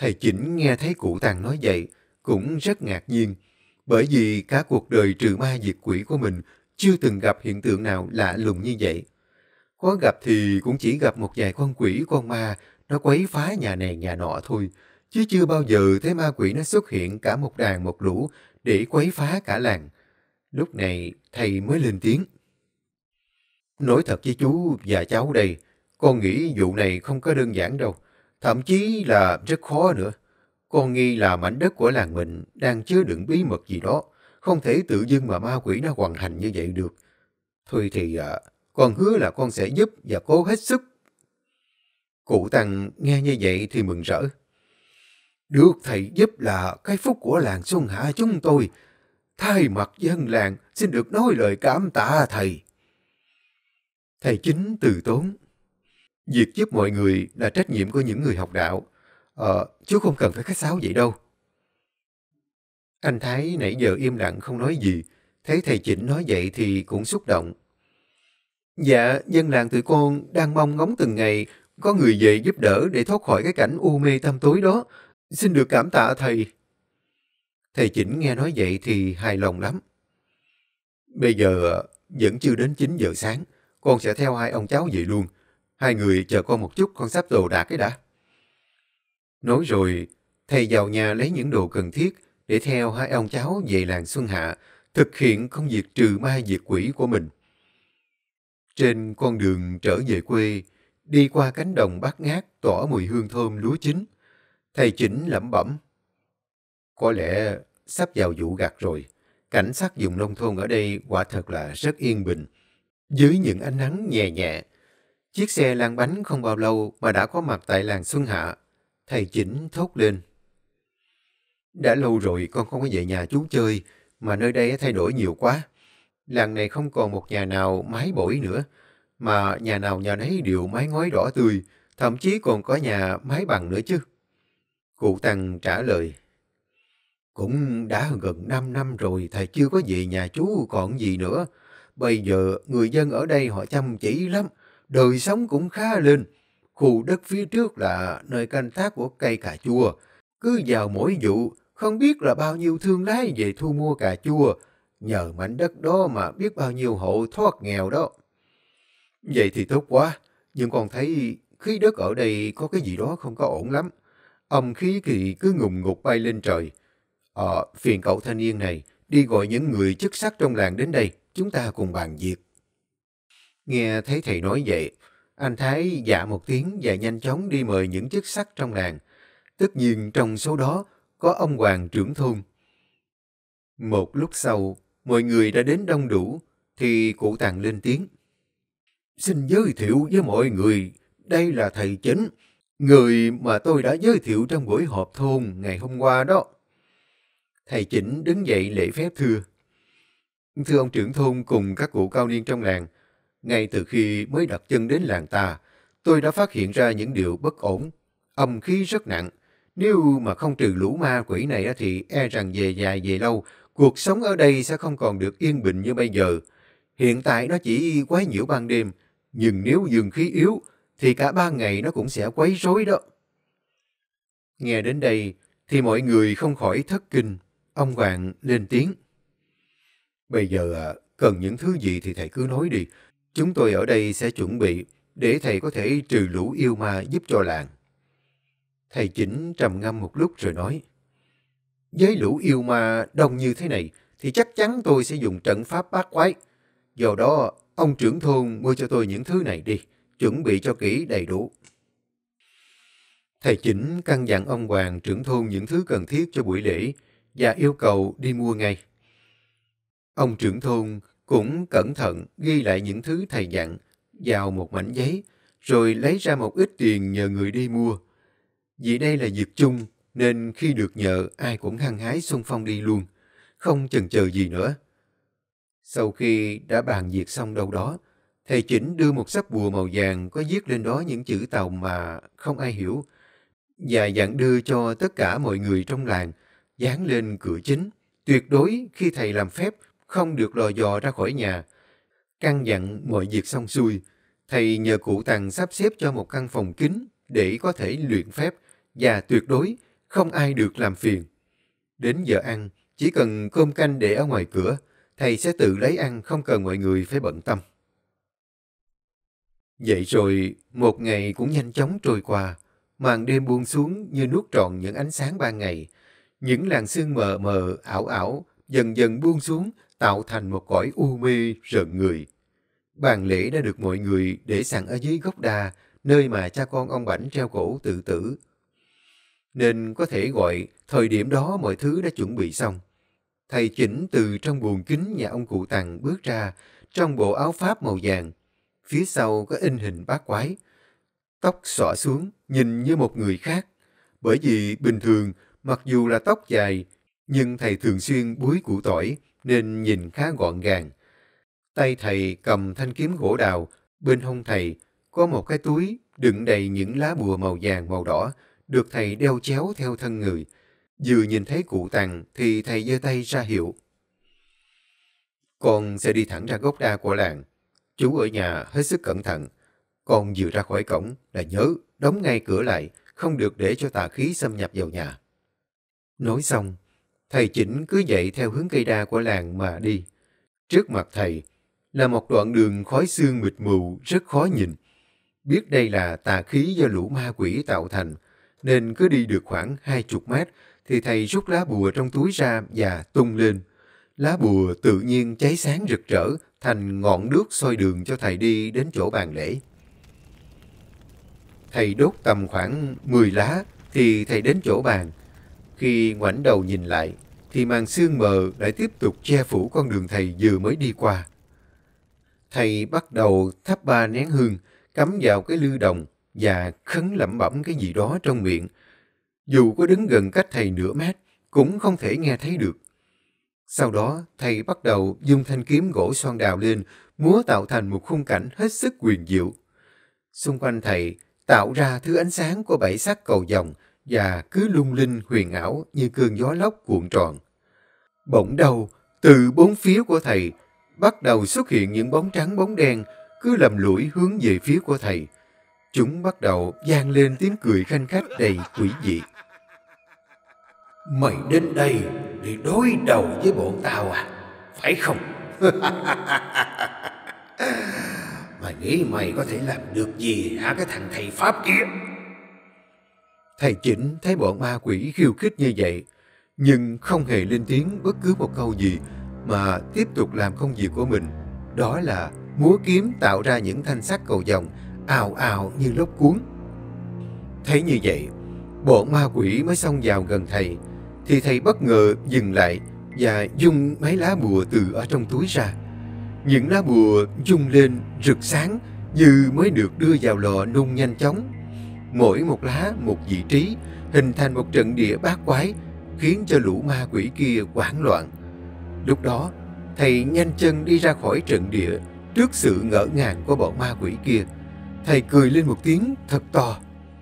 Thầy Chỉnh nghe thấy cụ Tằng nói vậy, cũng rất ngạc nhiên, bởi vì cả cuộc đời trừ ma diệt quỷ của mình chưa từng gặp hiện tượng nào lạ lùng như vậy. Có gặp thì cũng chỉ gặp một vài con quỷ con ma nó quấy phá nhà này nhà nọ thôi, chứ chưa bao giờ thấy ma quỷ nó xuất hiện cả một đàn một lũ để quấy phá cả làng. Lúc này thầy mới lên tiếng. Nói thật với chú và cháu đây, con nghĩ vụ này không có đơn giản đâu, thậm chí là rất khó nữa. Con nghi là mảnh đất của làng mình đang chứa đựng bí mật gì đó, không thể tự dưng mà ma quỷ nó hoành hành như vậy được. Thôi thì à, con hứa là con sẽ giúp và cố hết sức. Cụ Tằng nghe như vậy thì mừng rỡ. Được thầy giúp là cái phúc của làng Xuân Hạ chúng tôi. Thay mặt dân làng xin được nói lời cảm tạ thầy. Thầy Chính từ tốn. Việc giúp mọi người là trách nhiệm của những người học đạo. Ờ, chú không cần phải khách sáo vậy đâu. Anh Thái nãy giờ im lặng không nói gì. Thấy thầy Chỉnh nói vậy thì cũng xúc động. Dạ, dân làng tụi con đang mong ngóng từng ngày có người về giúp đỡ để thoát khỏi cái cảnh u mê tăm tối đó. Xin được cảm tạ thầy. Thầy Chỉnh nghe nói vậy thì hài lòng lắm. Bây giờ vẫn chưa đến chín giờ sáng. Con sẽ theo hai ông cháu về luôn. Hai người chờ con một chút, con sắp đồ đạc cái đã. Nói rồi, thầy vào nhà lấy những đồ cần thiết để theo hai ông cháu về làng Xuân Hạ, thực hiện công việc trừ ma diệt quỷ của mình. Trên con đường trở về quê, đi qua cánh đồng bát ngát tỏa mùi hương thơm lúa chín, thầy Chỉnh lẩm bẩm. Có lẽ sắp vào vụ gặt rồi. Cảnh sắc vùng nông thôn ở đây quả thật là rất yên bình. Dưới những ánh nắng nhẹ nhẹ, chiếc xe lăn bánh không bao lâu mà đã có mặt tại làng Xuân Hạ. Thầy Chỉnh thốt lên. Đã lâu rồi con không có về nhà chú chơi, mà nơi đây thay đổi nhiều quá. Làng này không còn một nhà nào mái bổi nữa, mà nhà nào nhà nấy đều mái ngói đỏ tươi, thậm chí còn có nhà mái bằng nữa chứ. Cụ Tằng trả lời. Cũng đã gần năm năm rồi thầy chưa có về nhà chú còn gì nữa. Bây giờ người dân ở đây họ chăm chỉ lắm, đời sống cũng khá lên. Khu đất phía trước là nơi canh tác của cây cà chua. Cứ vào mỗi vụ, không biết là bao nhiêu thương lái về thu mua cà chua. Nhờ mảnh đất đó mà biết bao nhiêu hộ thoát nghèo đó. Vậy thì tốt quá, nhưng con thấy khí đất ở đây có cái gì đó không có ổn lắm. Âm khí thì cứ ngùng ngục bay lên trời. Ờ, phiền cậu thanh niên này đi gọi những người chức sắc trong làng đến đây, chúng ta cùng bàn việc. Nghe thấy thầy nói vậy, anh Thái dạ một tiếng và nhanh chóng đi mời những chức sắc trong làng. Tất nhiên trong số đó có ông Hoàng trưởng thôn. Một lúc sau, mọi người đã đến đông đủ, thì cụ Tằng lên tiếng. Xin giới thiệu với mọi người, đây là thầy Chỉnh, người mà tôi đã giới thiệu trong buổi họp thôn ngày hôm qua đó. Thầy Chỉnh đứng dậy lễ phép thưa. Thưa ông trưởng thôn cùng các cụ cao niên trong làng, ngay từ khi mới đặt chân đến làng ta, tôi đã phát hiện ra những điều bất ổn. Âm khí rất nặng. Nếu mà không trừ lũ ma quỷ này thì e rằng về dài về lâu, cuộc sống ở đây sẽ không còn được yên bình như bây giờ. Hiện tại nó chỉ quấy nhiễu ban đêm, nhưng nếu dương khí yếu, thì cả ba ngày nó cũng sẽ quấy rối đó. Nghe đến đây, thì mọi người không khỏi thất kinh. Ông Hoàng lên tiếng. Bây giờ cần những thứ gì thì thầy cứ nói đi. Chúng tôi ở đây sẽ chuẩn bị để thầy có thể trừ lũ yêu ma giúp cho làng. Thầy Chỉnh trầm ngâm một lúc rồi nói. Với lũ yêu ma đông như thế này thì chắc chắn tôi sẽ dùng trận pháp bát quái. Do đó, ông trưởng thôn mua cho tôi những thứ này đi, chuẩn bị cho kỹ đầy đủ. Thầy Chỉnh căn dặn ông Hoàng trưởng thôn những thứ cần thiết cho buổi lễ và yêu cầu đi mua ngay. Ông trưởng thôn cũng cẩn thận ghi lại những thứ thầy dặn vào một mảnh giấy, rồi lấy ra một ít tiền nhờ người đi mua. Vì đây là việc chung, nên khi được nhờ ai cũng hăng hái xung phong đi luôn, không chần chờ gì nữa. Sau khi đã bàn việc xong đâu đó, thầy Chỉnh đưa một sấp bùa màu vàng có viết lên đó những chữ Tàu mà không ai hiểu, và dặn đưa cho tất cả mọi người trong làng, dán lên cửa chính. Tuyệt đối khi thầy làm phép không được lò dò ra khỏi nhà. Căn dặn mọi việc xong xuôi, thầy nhờ cụ Tằng sắp xếp cho một căn phòng kín để có thể luyện phép, và tuyệt đối không ai được làm phiền. Đến giờ ăn, chỉ cần cơm canh để ở ngoài cửa, thầy sẽ tự lấy ăn, không cần mọi người phải bận tâm. Vậy rồi, một ngày cũng nhanh chóng trôi qua, màn đêm buông xuống như nuốt trọn những ánh sáng ban ngày. Những làn sương mờ mờ, ảo ảo, dần dần buông xuống, tạo thành một cõi u mê rợn người. Bàn lễ đã được mọi người để sẵn ở dưới gốc đa, nơi mà cha con ông Bảnh treo cổ tự tử. Nên có thể gọi thời điểm đó mọi thứ đã chuẩn bị xong. Thầy Chỉnh từ trong buồng kính nhà ông cụ Tằng bước ra, trong bộ áo pháp màu vàng. Phía sau có in hình bát quái. Tóc xõa xuống, nhìn như một người khác. Bởi vì bình thường, mặc dù là tóc dài, nhưng thầy thường xuyên búi củ tỏi, nên nhìn khá gọn gàng. Tay thầy cầm thanh kiếm gỗ đào, bên hông thầy có một cái túi đựng đầy những lá bùa màu vàng màu đỏ, được thầy đeo chéo theo thân người. Vừa nhìn thấy cụ Tằng thì thầy giơ tay ra hiệu. Con sẽ đi thẳng ra gốc đa của làng. Chú ở nhà hết sức cẩn thận. Con vừa ra khỏi cổng là nhớ đóng ngay cửa lại, không được để cho tà khí xâm nhập vào nhà. Nói xong, thầy Chỉnh cứ dậy theo hướng cây đa của làng mà đi. Trước mặt thầy là một đoạn đường khói sương mịt mù rất khó nhìn. Biết đây là tà khí do lũ ma quỷ tạo thành, nên cứ đi được khoảng hai chục mét thì thầy rút lá bùa trong túi ra và tung lên. Lá bùa tự nhiên cháy sáng rực rỡ thành ngọn đuốc soi đường cho thầy đi đến chỗ bàn lễ. Thầy đốt tầm khoảng mười lá thì thầy đến chỗ bàn. Khi ngoảnh đầu nhìn lại thì màn sương mờ lại tiếp tục che phủ con đường thầy vừa mới đi qua. Thầy bắt đầu thắp ba nén hương, cắm vào cái lư đồng và khấn lẩm bẩm cái gì đó trong miệng. Dù có đứng gần cách thầy nửa mét, cũng không thể nghe thấy được. Sau đó, thầy bắt đầu dùng thanh kiếm gỗ xoan đào lên, múa tạo thành một khung cảnh hết sức huyền diệu. Xung quanh thầy tạo ra thứ ánh sáng của bảy sắc cầu vồng và cứ lung linh huyền ảo như cơn gió lốc cuộn tròn. Bỗng đầu, từ bốn phía của thầy, bắt đầu xuất hiện những bóng trắng bóng đen, cứ lầm lũi hướng về phía của thầy. Chúng bắt đầu vang lên tiếng cười khanh khách đầy quỷ dị. Mày đến đây để đối đầu với bọn tao à? Phải không? Mày nghĩ mày có thể làm được gì hả cái thằng thầy Pháp kia? Thầy Chỉnh thấy bọn ma quỷ khiêu khích như vậy, nhưng không hề lên tiếng bất cứ một câu gì, mà tiếp tục làm công việc của mình. Đó là múa kiếm tạo ra những thanh sắc cầu vồng, ào ào như lốc cuốn. Thấy như vậy, bọn ma quỷ mới xông vào gần thầy, thì thầy bất ngờ dừng lại và dung mấy lá bùa từ ở trong túi ra. Những lá bùa rung lên rực sáng như mới được đưa vào lò nung nhanh chóng. Mỗi một lá một vị trí, hình thành một trận địa bát quái, khiến cho lũ ma quỷ kia hoảng loạn. Lúc đó, thầy nhanh chân đi ra khỏi trận địa trước sự ngỡ ngàng của bọn ma quỷ kia. Thầy cười lên một tiếng thật to.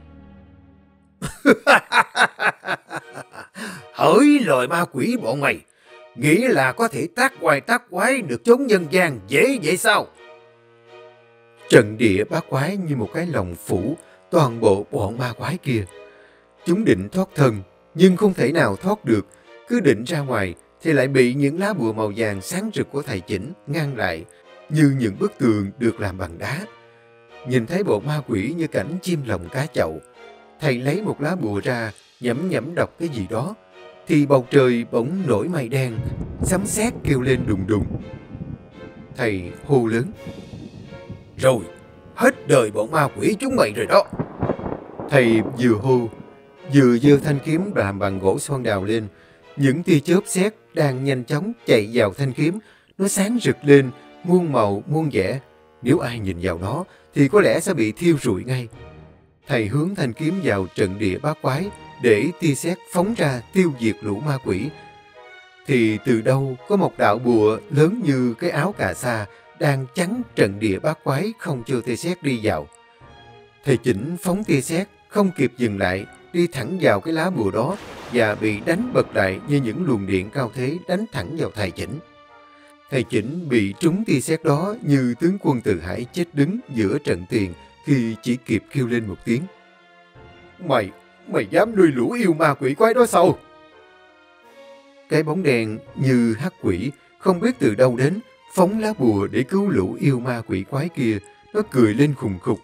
Hỡi lời ma quỷ bọn mày, nghĩ là có thể tác quái tác quái được chốn nhân gian dễ vậy sao? Trận địa bát quái như một cái lồng phủ toàn bộ bọn ma quái kia. Chúng định thoát thân, nhưng không thể nào thoát được. Cứ định ra ngoài thì lại bị những lá bùa màu vàng sáng rực của thầy Chỉnh ngăn lại, như những bức tường được làm bằng đá. Nhìn thấy bọn ma quỷ như cảnh chim lồng cá chậu, thầy lấy một lá bùa ra, nhẩm nhẩm đọc cái gì đó, thì bầu trời bỗng nổi mây đen, sấm sét kêu lên đùng đùng. Thầy hô lớn: Rồi, hết đời bọn ma quỷ chúng mày rồi đó. Thầy vừa hô, vừa giơ thanh kiếm làm bằng gỗ xoan đào lên. Những tia chớp sét đang nhanh chóng chạy vào thanh kiếm, nó sáng rực lên, muôn màu muôn vẻ. Nếu ai nhìn vào nó thì có lẽ sẽ bị thiêu rụi ngay. Thầy hướng thanh kiếm vào trận địa bát quái để tia sét phóng ra tiêu diệt lũ ma quỷ. Thì từ đâu có một đạo bùa lớn như cái áo cà sa đang chắn trận địa bát quái, không cho tia sét đi vào. Thầy Chỉnh phóng tia sét, không kịp dừng lại, đi thẳng vào cái lá bùa đó và bị đánh bật lại như những luồng điện cao thế đánh thẳng vào thầy Chỉnh. Thầy Chỉnh bị trúng tia sét đó như tướng quân Từ Hải chết đứng giữa trận tiền, khi chỉ kịp kêu lên một tiếng: Mày, Mày dám nuôi lũ yêu ma quỷ quái đó sao? Cái bóng đen như hắc quỷ, không biết từ đâu đến, phóng lá bùa để cứu lũ yêu ma quỷ quái kia. Nó cười lên khùng khục.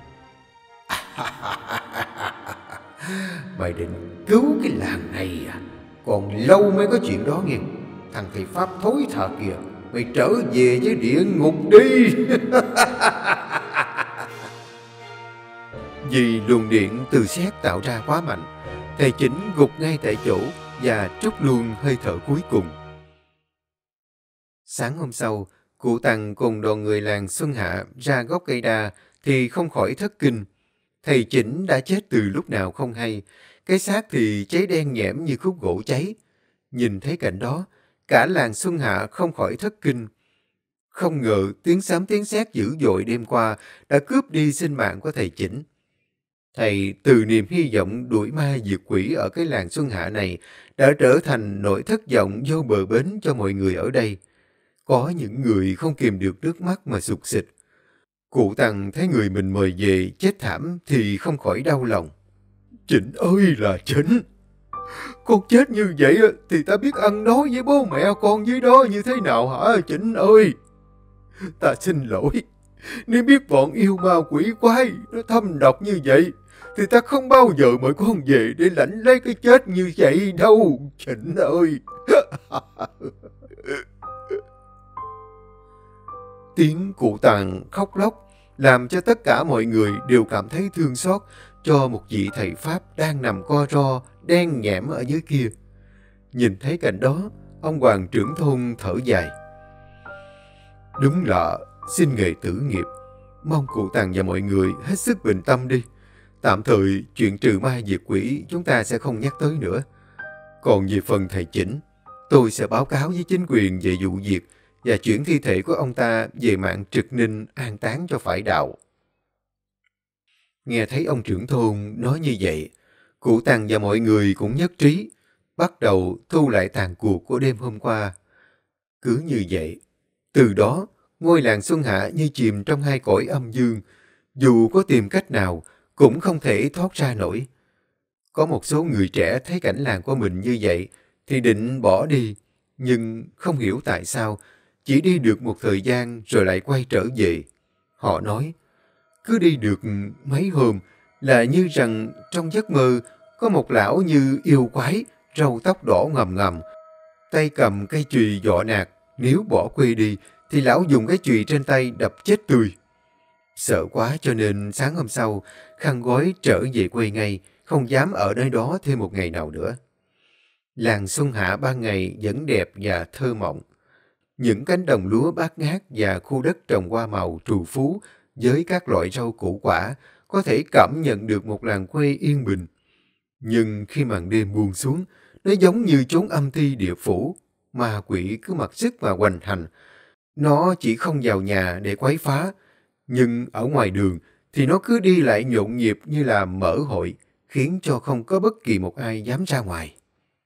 Mày định cứu cái làng này à? Còn lâu mới có chuyện đó nghe. Thằng thầy Pháp thối thà kìa, mày trở về với địa ngục đi. Vì luồng điện từ sét tạo ra quá mạnh, thầy Chỉnh gục ngay tại chỗ và trút luôn hơi thở cuối cùng. Sáng hôm sau, cụ Tằng cùng đoàn người làng Xuân Hạ ra gốc cây đa thì không khỏi thất kinh. Thầy Chỉnh đã chết từ lúc nào không hay, cái xác thì cháy đen nhẽm như khúc gỗ cháy. Nhìn thấy cảnh đó, cả làng Xuân Hạ không khỏi thất kinh. Không ngờ tiếng sấm tiếng sét dữ dội đêm qua đã cướp đi sinh mạng của thầy Chỉnh. Thầy từ niềm hy vọng đuổi ma diệt quỷ ở cái làng Xuân Hạ này đã trở thành nỗi thất vọng vô bờ bến cho mọi người ở đây. Có những người không kìm được nước mắt mà sụt sịt. Cụ Tằng thấy người mình mời về chết thảm thì không khỏi đau lòng. Chỉnh ơi là Chỉnh, con chết như vậy thì ta biết ăn nói với bố mẹ con dưới đó như thế nào hả Chỉnh ơi? Ta xin lỗi, nếu biết bọn yêu ma quỷ quái nó thâm độc như vậy thì ta không bao giờ mời con về để lãnh lấy cái chết như vậy đâu, Chỉnh ơi. Tiếng cụ Tằng khóc lóc làm cho tất cả mọi người đều cảm thấy thương xót cho một vị thầy Pháp đang nằm co ro, đen nhẽm ở dưới kia. Nhìn thấy cảnh đó, ông Hoàng trưởng thôn thở dài. Đúng là xin nghề tử nghiệp. Mong cụ Tằng và mọi người hết sức bình tâm đi. Tạm thời chuyện trừ ma diệt quỷ chúng ta sẽ không nhắc tới nữa. Còn về phần thầy Chỉnh, tôi sẽ báo cáo với chính quyền về vụ việc và chuyển thi thể của ông ta về mạng Trực Ninh an táng cho phải đạo. Nghe thấy ông trưởng thôn nói như vậy, cụ Tằng và mọi người cũng nhất trí, bắt đầu thu lại tàn cuộc của đêm hôm qua. Cứ như vậy, từ đó, ngôi làng Xuân Hạ như chìm trong hai cõi âm dương, dù có tìm cách nào cũng không thể thoát ra nổi. Có một số người trẻ thấy cảnh làng của mình như vậy thì định bỏ đi, nhưng không hiểu tại sao, chỉ đi được một thời gian rồi lại quay trở về. Họ nói, cứ đi được mấy hôm là như rằng trong giấc mơ có một lão như yêu quái, râu tóc đỏ ngầm ngầm, tay cầm cây chùy dọ nạt, nếu bỏ quê đi thì lão dùng cái chùy trên tay đập chết tươi. Sợ quá cho nên sáng hôm sau, khăn gói trở về quê ngay, không dám ở nơi đó thêm một ngày nào nữa. Làng Xuân Hạ ban ngày vẫn đẹp và thơ mộng. Những cánh đồng lúa bát ngát và khu đất trồng hoa màu trù phú với các loại rau củ quả có thể cảm nhận được một làng quê yên bình. Nhưng khi màn đêm buông xuống, nó giống như chốn âm ti địa phủ, ma quỷ cứ mặc sức mà hoành hành. Nó chỉ không vào nhà để quấy phá, nhưng ở ngoài đường thì nó cứ đi lại nhộn nhịp như là mở hội, khiến cho không có bất kỳ một ai dám ra ngoài.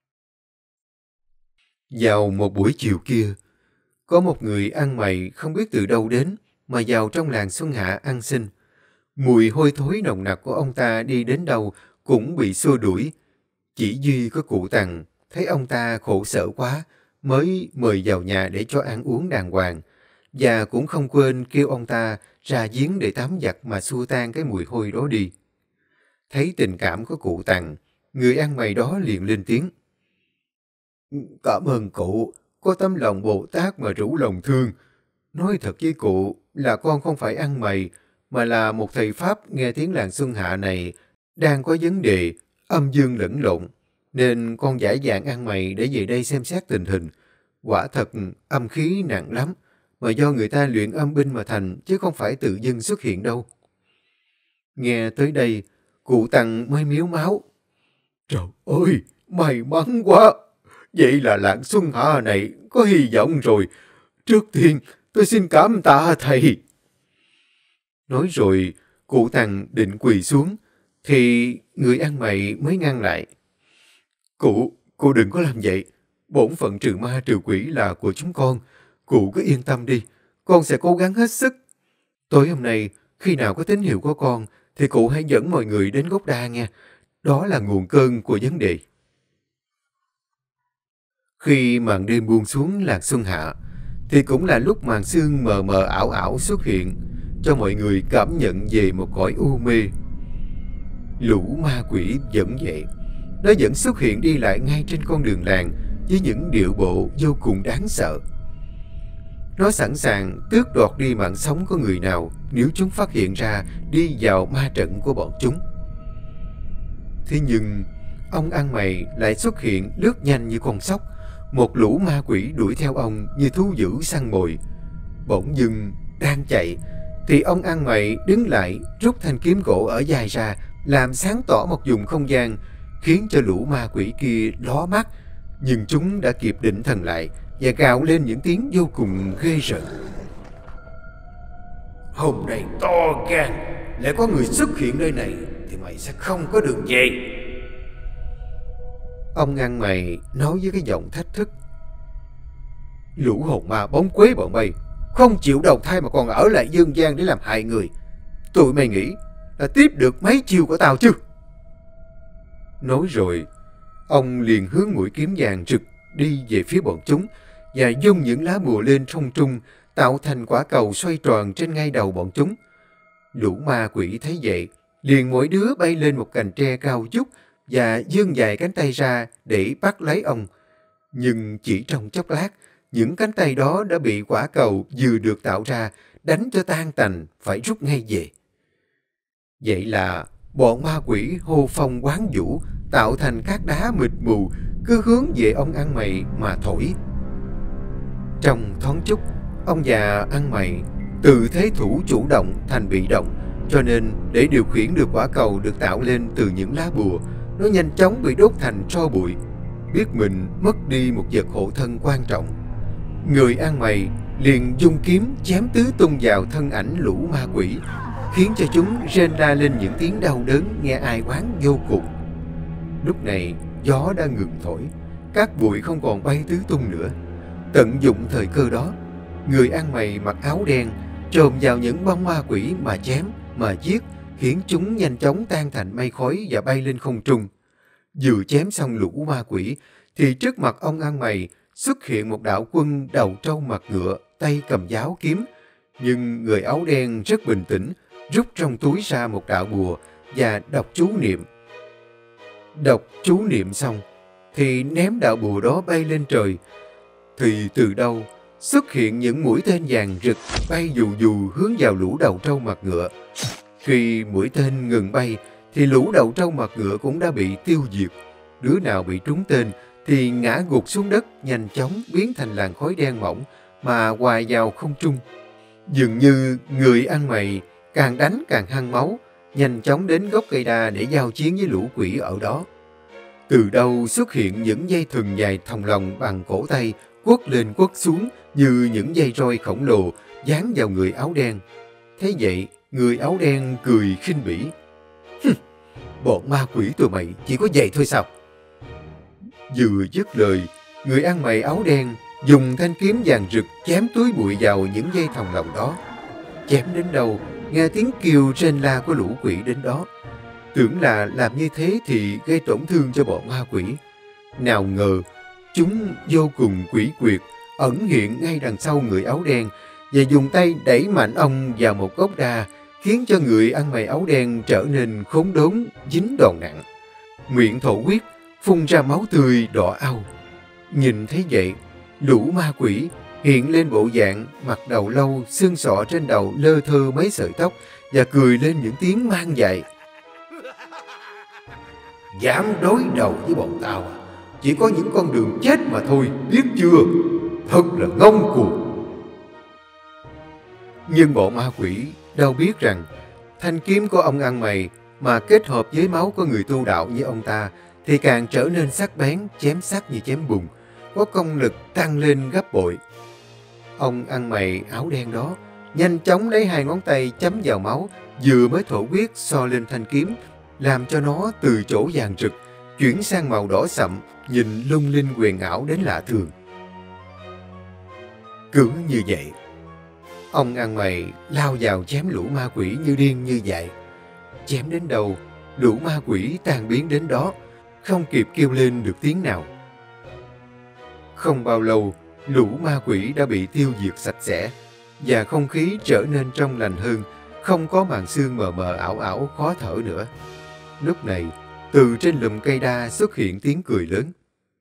Vào một buổi chiều kia, có một người ăn mày không biết từ đâu đến mà vào trong làng Xuân Hạ ăn xin. Mùi hôi thối nồng nặc của ông ta đi đến đâu cũng bị xua đuổi. Chỉ duy có cụ Tằng thấy ông ta khổ sở quá mới mời vào nhà để cho ăn uống đàng hoàng, và cũng không quên kêu ông ta ra giếng để tắm giặt mà xua tan cái mùi hôi đó đi. Thấy tình cảm của cụ Tằng, người ăn mày đó liền lên tiếng. Cảm ơn cụ, có tấm lòng Bồ Tát mà rủ lòng thương. Nói thật với cụ là con không phải ăn mày, mà là một thầy Pháp nghe tiếng làng Xuân Hạ này đang có vấn đề, âm dương lẫn lộn, nên con giả dạng ăn mày để về đây xem xét tình hình. Quả thật âm khí nặng lắm, mà do người ta luyện âm binh mà thành, chứ không phải tự dưng xuất hiện đâu. Nghe tới đây, cụ Tằng mới miếu máu. Trời ơi, may mắn quá! Vậy là làng Xuân Hạ này có hy vọng rồi. Trước tiên, tôi xin cảm tạ thầy. Nói rồi, cụ Tằng định quỳ xuống, thì người ăn mày mới ngăn lại. Cụ, cụ đừng có làm vậy. Bổn phận trừ ma trừ quỷ là của chúng con. Cụ cứ yên tâm đi, con sẽ cố gắng hết sức. Tối hôm nay, khi nào có tín hiệu của con, thì cụ hãy dẫn mọi người đến gốc đa nghe. Đó là nguồn cơn của vấn đề. Khi màn đêm buông xuống làng xuân hạ, thì cũng là lúc màn sương mờ mờ ảo ảo xuất hiện, cho mọi người cảm nhận về một cõi u mê. Lũ ma quỷ vẫn vậy. Nó vẫn xuất hiện đi lại ngay trên con đường làng với những điệu bộ vô cùng đáng sợ. Nó sẵn sàng tước đoạt đi mạng sống của người nào nếu chúng phát hiện ra đi vào ma trận của bọn chúng. Thế nhưng, ông ăn mày lại xuất hiện lướt nhanh như con sóc. Một lũ ma quỷ đuổi theo ông như thú dữ săn mồi. Bỗng dưng đang chạy thì ông ăn mày đứng lại, rút thanh kiếm gỗ ở vai ra, làm sáng tỏ một vùng không gian, khiến cho lũ ma quỷ kia ló mắt. Nhưng chúng đã kịp định thần lại và gào lên những tiếng vô cùng ghê rợn. Hôm nay to gan, lại có người xuất hiện nơi này thì mày sẽ không có đường về. Ông ăn mày nói với cái giọng thách thức. Lũ hồn ma bóng quế bọn bay không chịu đầu thai mà còn ở lại dương gian để làm hại người. Tụi mày nghĩ là tiếp được mấy chiêu của tao chứ? Nói rồi, ông liền hướng mũi kiếm vàng rực đi về phía bọn chúng và dung những lá bùa lên không trung, tạo thành quả cầu xoay tròn trên ngay đầu bọn chúng. Lũ ma quỷ thấy vậy, liền mỗi đứa bay lên một cành tre cao vút và vươn dài cánh tay ra để bắt lấy ông. Nhưng chỉ trong chốc lát, những cánh tay đó đã bị quả cầu vừa được tạo ra đánh cho tan tành, phải rút ngay về. Vậy là bọn ma quỷ hô phong quán vũ, tạo thành các đá mịt mù, cứ hướng về ông ăn mày mà thổi. Trong thoáng chốc, ông già ăn mày từ thế thủ chủ động thành bị động, cho nên để điều khiển được quả cầu được tạo lên từ những lá bùa, nó nhanh chóng bị đốt thành tro bụi. Biết mình mất đi một vật hộ thân quan trọng, người ăn mày liền dung kiếm chém tứ tung vào thân ảnh lũ ma quỷ, khiến cho chúng rên la lên những tiếng đau đớn nghe ai oán vô cùng. Lúc này gió đã ngừng thổi, các bụi không còn bay tứ tung nữa. Tận dụng thời cơ đó, người ăn mày mặc áo đen chồm vào những bóng ma quỷ mà chém, mà giết, khiến chúng nhanh chóng tan thành mây khói và bay lên không trung. Vừa chém xong lũ ma quỷ, thì trước mặt ông ăn mày xuất hiện một đạo quân đầu trâu mặt ngựa, tay cầm giáo kiếm. Nhưng người áo đen rất bình tĩnh, rút trong túi ra một đạo bùa và đọc chú niệm. Đọc chú niệm xong, thì ném đạo bùa đó bay lên trời. Thì từ đâu xuất hiện những mũi tên vàng rực bay dù dù hướng vào lũ đầu trâu mặt ngựa. Khi mũi tên ngừng bay, thì lũ đầu trâu mặt ngựa cũng đã bị tiêu diệt. Đứa nào bị trúng tên thì ngã gục xuống đất, nhanh chóng biến thành làn khói đen mỏng mà hòa vào không trung. Dường như người ăn mày càng đánh càng hăng máu, nhanh chóng đến gốc cây đa để giao chiến với lũ quỷ ở đó. Từ đâu xuất hiện những dây thừng dài thòng lọng bằng cổ tay, quất lên quất xuống như những dây roi khổng lồ dán vào người áo đen. Thế vậy, người áo đen cười khinh bỉ. Bọn ma quỷ tụi mày chỉ có vậy thôi sao? Vừa dứt lời, người ăn mày áo đen dùng thanh kiếm vàng rực chém túi bụi vào những dây thòng lọng đó. Chém đến đâu, nghe tiếng kêu rên la của lũ quỷ đến đó. Tưởng là làm như thế thì gây tổn thương cho bọn ma quỷ. Nào ngờ, chúng vô cùng quỷ quyệt, ẩn hiện ngay đằng sau người áo đen và dùng tay đẩy mạnh ông vào một gốc đa, khiến cho người ăn mày áo đen trở nên khốn đốn, dính đòn nặng. Miệng thổ huyết, phun ra máu tươi đỏ au. Nhìn thấy vậy, lũ ma quỷ hiện lên bộ dạng mặt đầu lâu, xương sọ trên đầu lơ thơ mấy sợi tóc và cười lên những tiếng mang dại. Dám đối đầu với bọn tao à? Chỉ có những con đường chết mà thôi, biết chưa? Thật là ngông cuồng. Nhưng bọn ma quỷ đâu biết rằng thanh kiếm của ông ăn mày mà kết hợp với máu của người tu đạo như ông ta thì càng trở nên sắc bén, chém sắc như chém bùn, có công lực tăng lên gấp bội. Ông ăn mày áo đen đó nhanh chóng lấy hai ngón tay chấm vào máu, vừa mới thổ huyết so lên thanh kiếm, làm cho nó từ chỗ vàng rực chuyển sang màu đỏ sậm, nhìn lung linh huyền ảo đến lạ thường. Cứ như vậy, ông ăn mày lao vào chém lũ ma quỷ như điên như vậy. Chém đến đâu, lũ ma quỷ tan biến đến đó, không kịp kêu lên được tiếng nào. Không bao lâu, lũ ma quỷ đã bị tiêu diệt sạch sẽ, và không khí trở nên trong lành hơn, không có màn sương mờ mờ ảo ảo khó thở nữa. Lúc này, từ trên lùm cây đa xuất hiện tiếng cười lớn.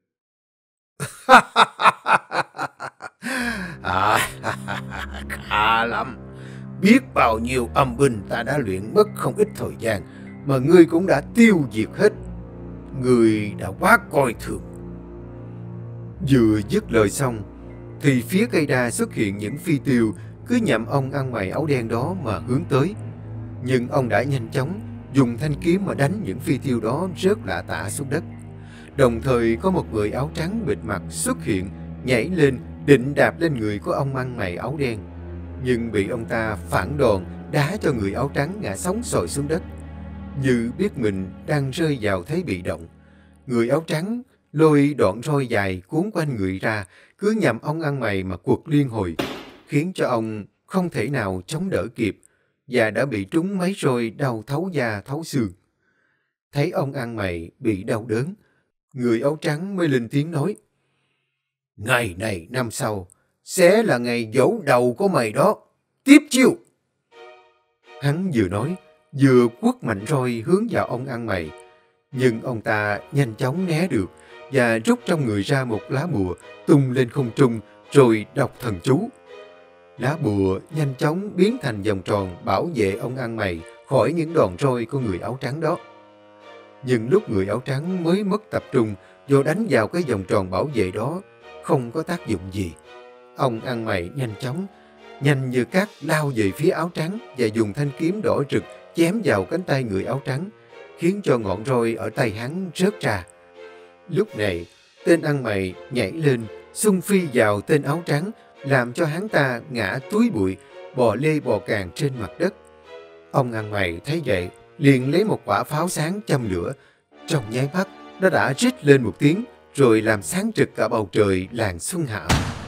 À, khá lắm. Biết bao nhiêu âm binh ta đã luyện mất không ít thời gian, mà ngươi cũng đã tiêu diệt hết. Ngươi đã quá coi thường. Vừa dứt lời xong, thì phía cây đa xuất hiện những phi tiêu cứ nhằm ông ăn mày áo đen đó mà hướng tới. Nhưng ông đã nhanh chóng dùng thanh kiếm mà đánh những phi tiêu đó rớt lả tả xuống đất. Đồng thời có một người áo trắng bịt mặt xuất hiện, nhảy lên định đạp lên người của ông ăn mày áo đen. Nhưng bị ông ta phản đòn đá cho người áo trắng ngã sóng xoài xuống đất. Như biết mình đang rơi vào thế bị động, người áo trắng lôi đoạn roi dài cuốn quanh người ra, cứ nhằm ông ăn mày mà quật liên hồi, khiến cho ông không thể nào chống đỡ kịp và đã bị trúng mấy roi đau thấu da thấu xương. Thấy ông ăn mày bị đau đớn, người áo trắng mới lên tiếng nói: Ngày này năm sau sẽ là ngày giỗ đầu của mày đó. Tiếp chiêu! Hắn vừa nói, vừa quất mạnh roi hướng vào ông ăn mày. Nhưng ông ta nhanh chóng né được và rút trong người ra một lá bùa tung lên không trung rồi đọc thần chú. Lá bùa nhanh chóng biến thành vòng tròn bảo vệ ông ăn mày khỏi những đòn roi của người áo trắng đó. Nhưng lúc người áo trắng mới mất tập trung do đánh vào cái vòng tròn bảo vệ đó, không có tác dụng gì. Ông ăn mày nhanh chóng, nhanh như cát lao về phía áo trắng và dùng thanh kiếm đỏ rực chém vào cánh tay người áo trắng, khiến cho ngọn roi ở tay hắn rớt ra. Lúc này, tên ăn mày nhảy lên, xung phi vào tên áo trắng, làm cho hắn ta ngã túi bụi, bò lê bò càng trên mặt đất. Ông ăn mày thấy vậy, liền lấy một quả pháo sáng châm lửa. Trong nháy mắt, nó đã rít lên một tiếng, rồi làm sáng trực cả bầu trời làng Xuân Hạ.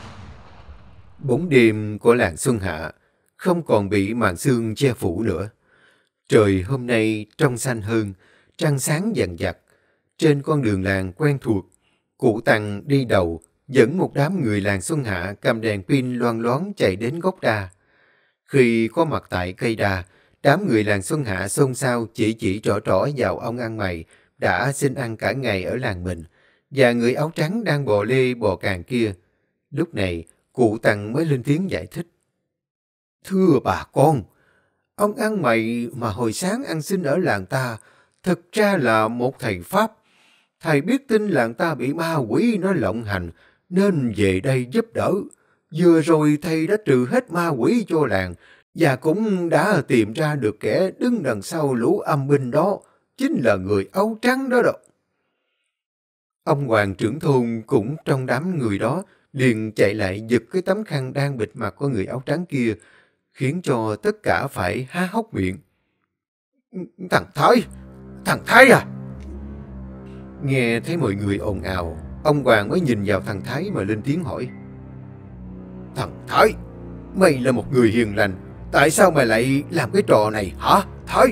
Bóng đêm của làng Xuân Hạ không còn bị màn sương che phủ nữa. Trời hôm nay trong xanh hơn, trăng sáng dần dặt. Trên con đường làng quen thuộc, cụ Tằng đi đầu, dẫn một đám người làng Xuân Hạ cầm đèn pin loang loáng chạy đến gốc đa. Khi có mặt tại cây đa, đám người làng Xuân Hạ xôn xao chỉ chỉ trỏ trỏ vào ông ăn mày đã xin ăn cả ngày ở làng mình, và người áo trắng đang bò lê bò càng kia. Lúc này, cụ Tằng mới lên tiếng giải thích. Thưa bà con, ông ăn mày mà hồi sáng ăn xin ở làng ta, thực ra là một thầy Pháp. Thầy biết tin làng ta bị ma quỷ nó lộng hành, nên về đây giúp đỡ. Vừa rồi thầy đã trừ hết ma quỷ cho làng, và cũng đã tìm ra được kẻ đứng đằng sau lũ âm binh đó, chính là người áo trắng đó đâu. Ông Hoàng trưởng thôn cũng trong đám người đó, liền chạy lại giật cái tấm khăn đang bịt mặt của người áo trắng kia, khiến cho tất cả phải há hốc miệng. Thằng Thái! Thằng Thái à! Nghe thấy mọi người ồn ào, ông Hoàng mới nhìn vào thằng Thái mà lên tiếng hỏi. Thằng Thái! Mày là một người hiền lành, tại sao mày lại làm cái trò này hả, Thái?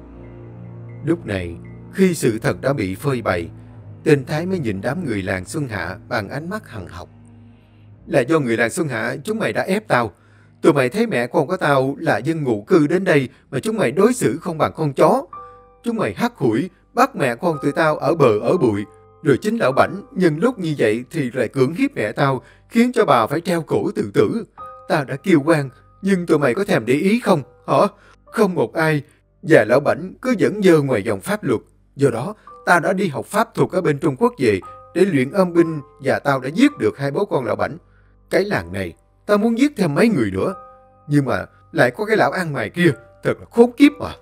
Lúc này, khi sự thật đã bị phơi bày, tên Thái mới nhìn đám người làng Xuân Hạ bằng ánh mắt hằn học. Là do người làng Xuân Hạ chúng mày đã ép tao. Tụi mày thấy mẹ con của tao là dân ngụ cư đến đây mà chúng mày đối xử không bằng con chó. Chúng mày hắt hủi, bắt mẹ con tụi tao ở bờ ở bụi. Rồi chính lão Bảnh nhân lúc như vậy thì lại cưỡng hiếp mẹ tao, khiến cho bà phải treo cổ tự tử. Tao đã kêu oan, nhưng tụi mày có thèm để ý không? Hả? Không một ai. Và lão Bảnh cứ dẫn dơ ngoài dòng pháp luật. Do đó, tao đã đi học pháp thuật ở bên Trung Quốc về để luyện âm binh, và tao đã giết được hai bố con lão Bảnh. Cái làng này, tao muốn giết thêm mấy người nữa. Nhưng mà lại có cái lão ăn mày kia, thật là khốn kiếp mà.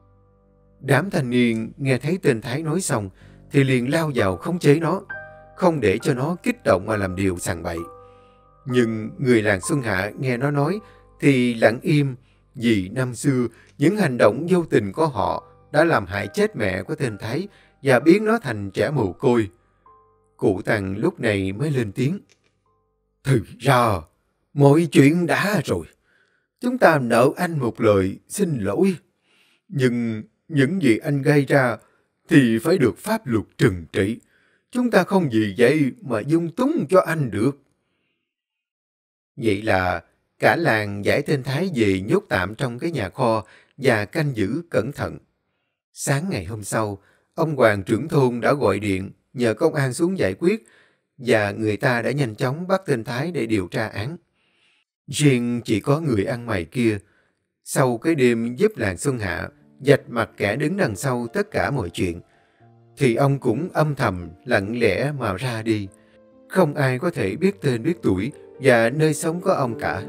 Đám thanh niên nghe thấy tên Thái nói xong thì liền lao vào khống chế nó, không để cho nó kích động mà làm điều sằng bậy. Nhưng người làng Xuân Hạ nghe nó nói thì lặng im, vì năm xưa những hành động vô tình của họ đã làm hại chết mẹ của tên Thái và biến nó thành trẻ mồ côi. Cụ Tằng lúc này mới lên tiếng. Thì ra, mọi chuyện đã rồi. Chúng ta nợ anh một lời xin lỗi. Nhưng những gì anh gây ra thì phải được pháp luật trừng trị. Chúng ta không vì vậy mà dung túng cho anh được. Vậy là cả làng giải tên Thái về nhốt tạm trong cái nhà kho và canh giữ cẩn thận. Sáng ngày hôm sau, ông Hoàng trưởng thôn đã gọi điện nhờ công an xuống giải quyết và người ta đã nhanh chóng bắt tên Thái để điều tra án. Riêng chỉ có người ăn mày kia, sau cái đêm giúp làng Xuân Hạ vạch mặt kẻ đứng đằng sau tất cả mọi chuyện, thì ông cũng âm thầm lặng lẽ mà ra đi. Không ai có thể biết tên biết tuổi và nơi sống của ông cả.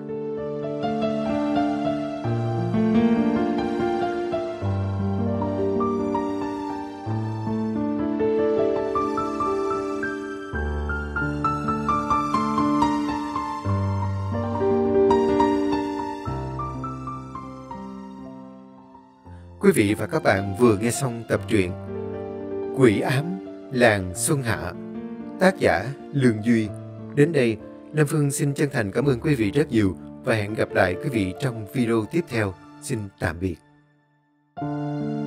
Quý vị và các bạn vừa nghe xong tập truyện Quỷ ám làng Xuân Hạ, tác giả Lương Duy. Đến đây, Nam Phương xin chân thành cảm ơn quý vị rất nhiều và hẹn gặp lại quý vị trong video tiếp theo. Xin tạm biệt.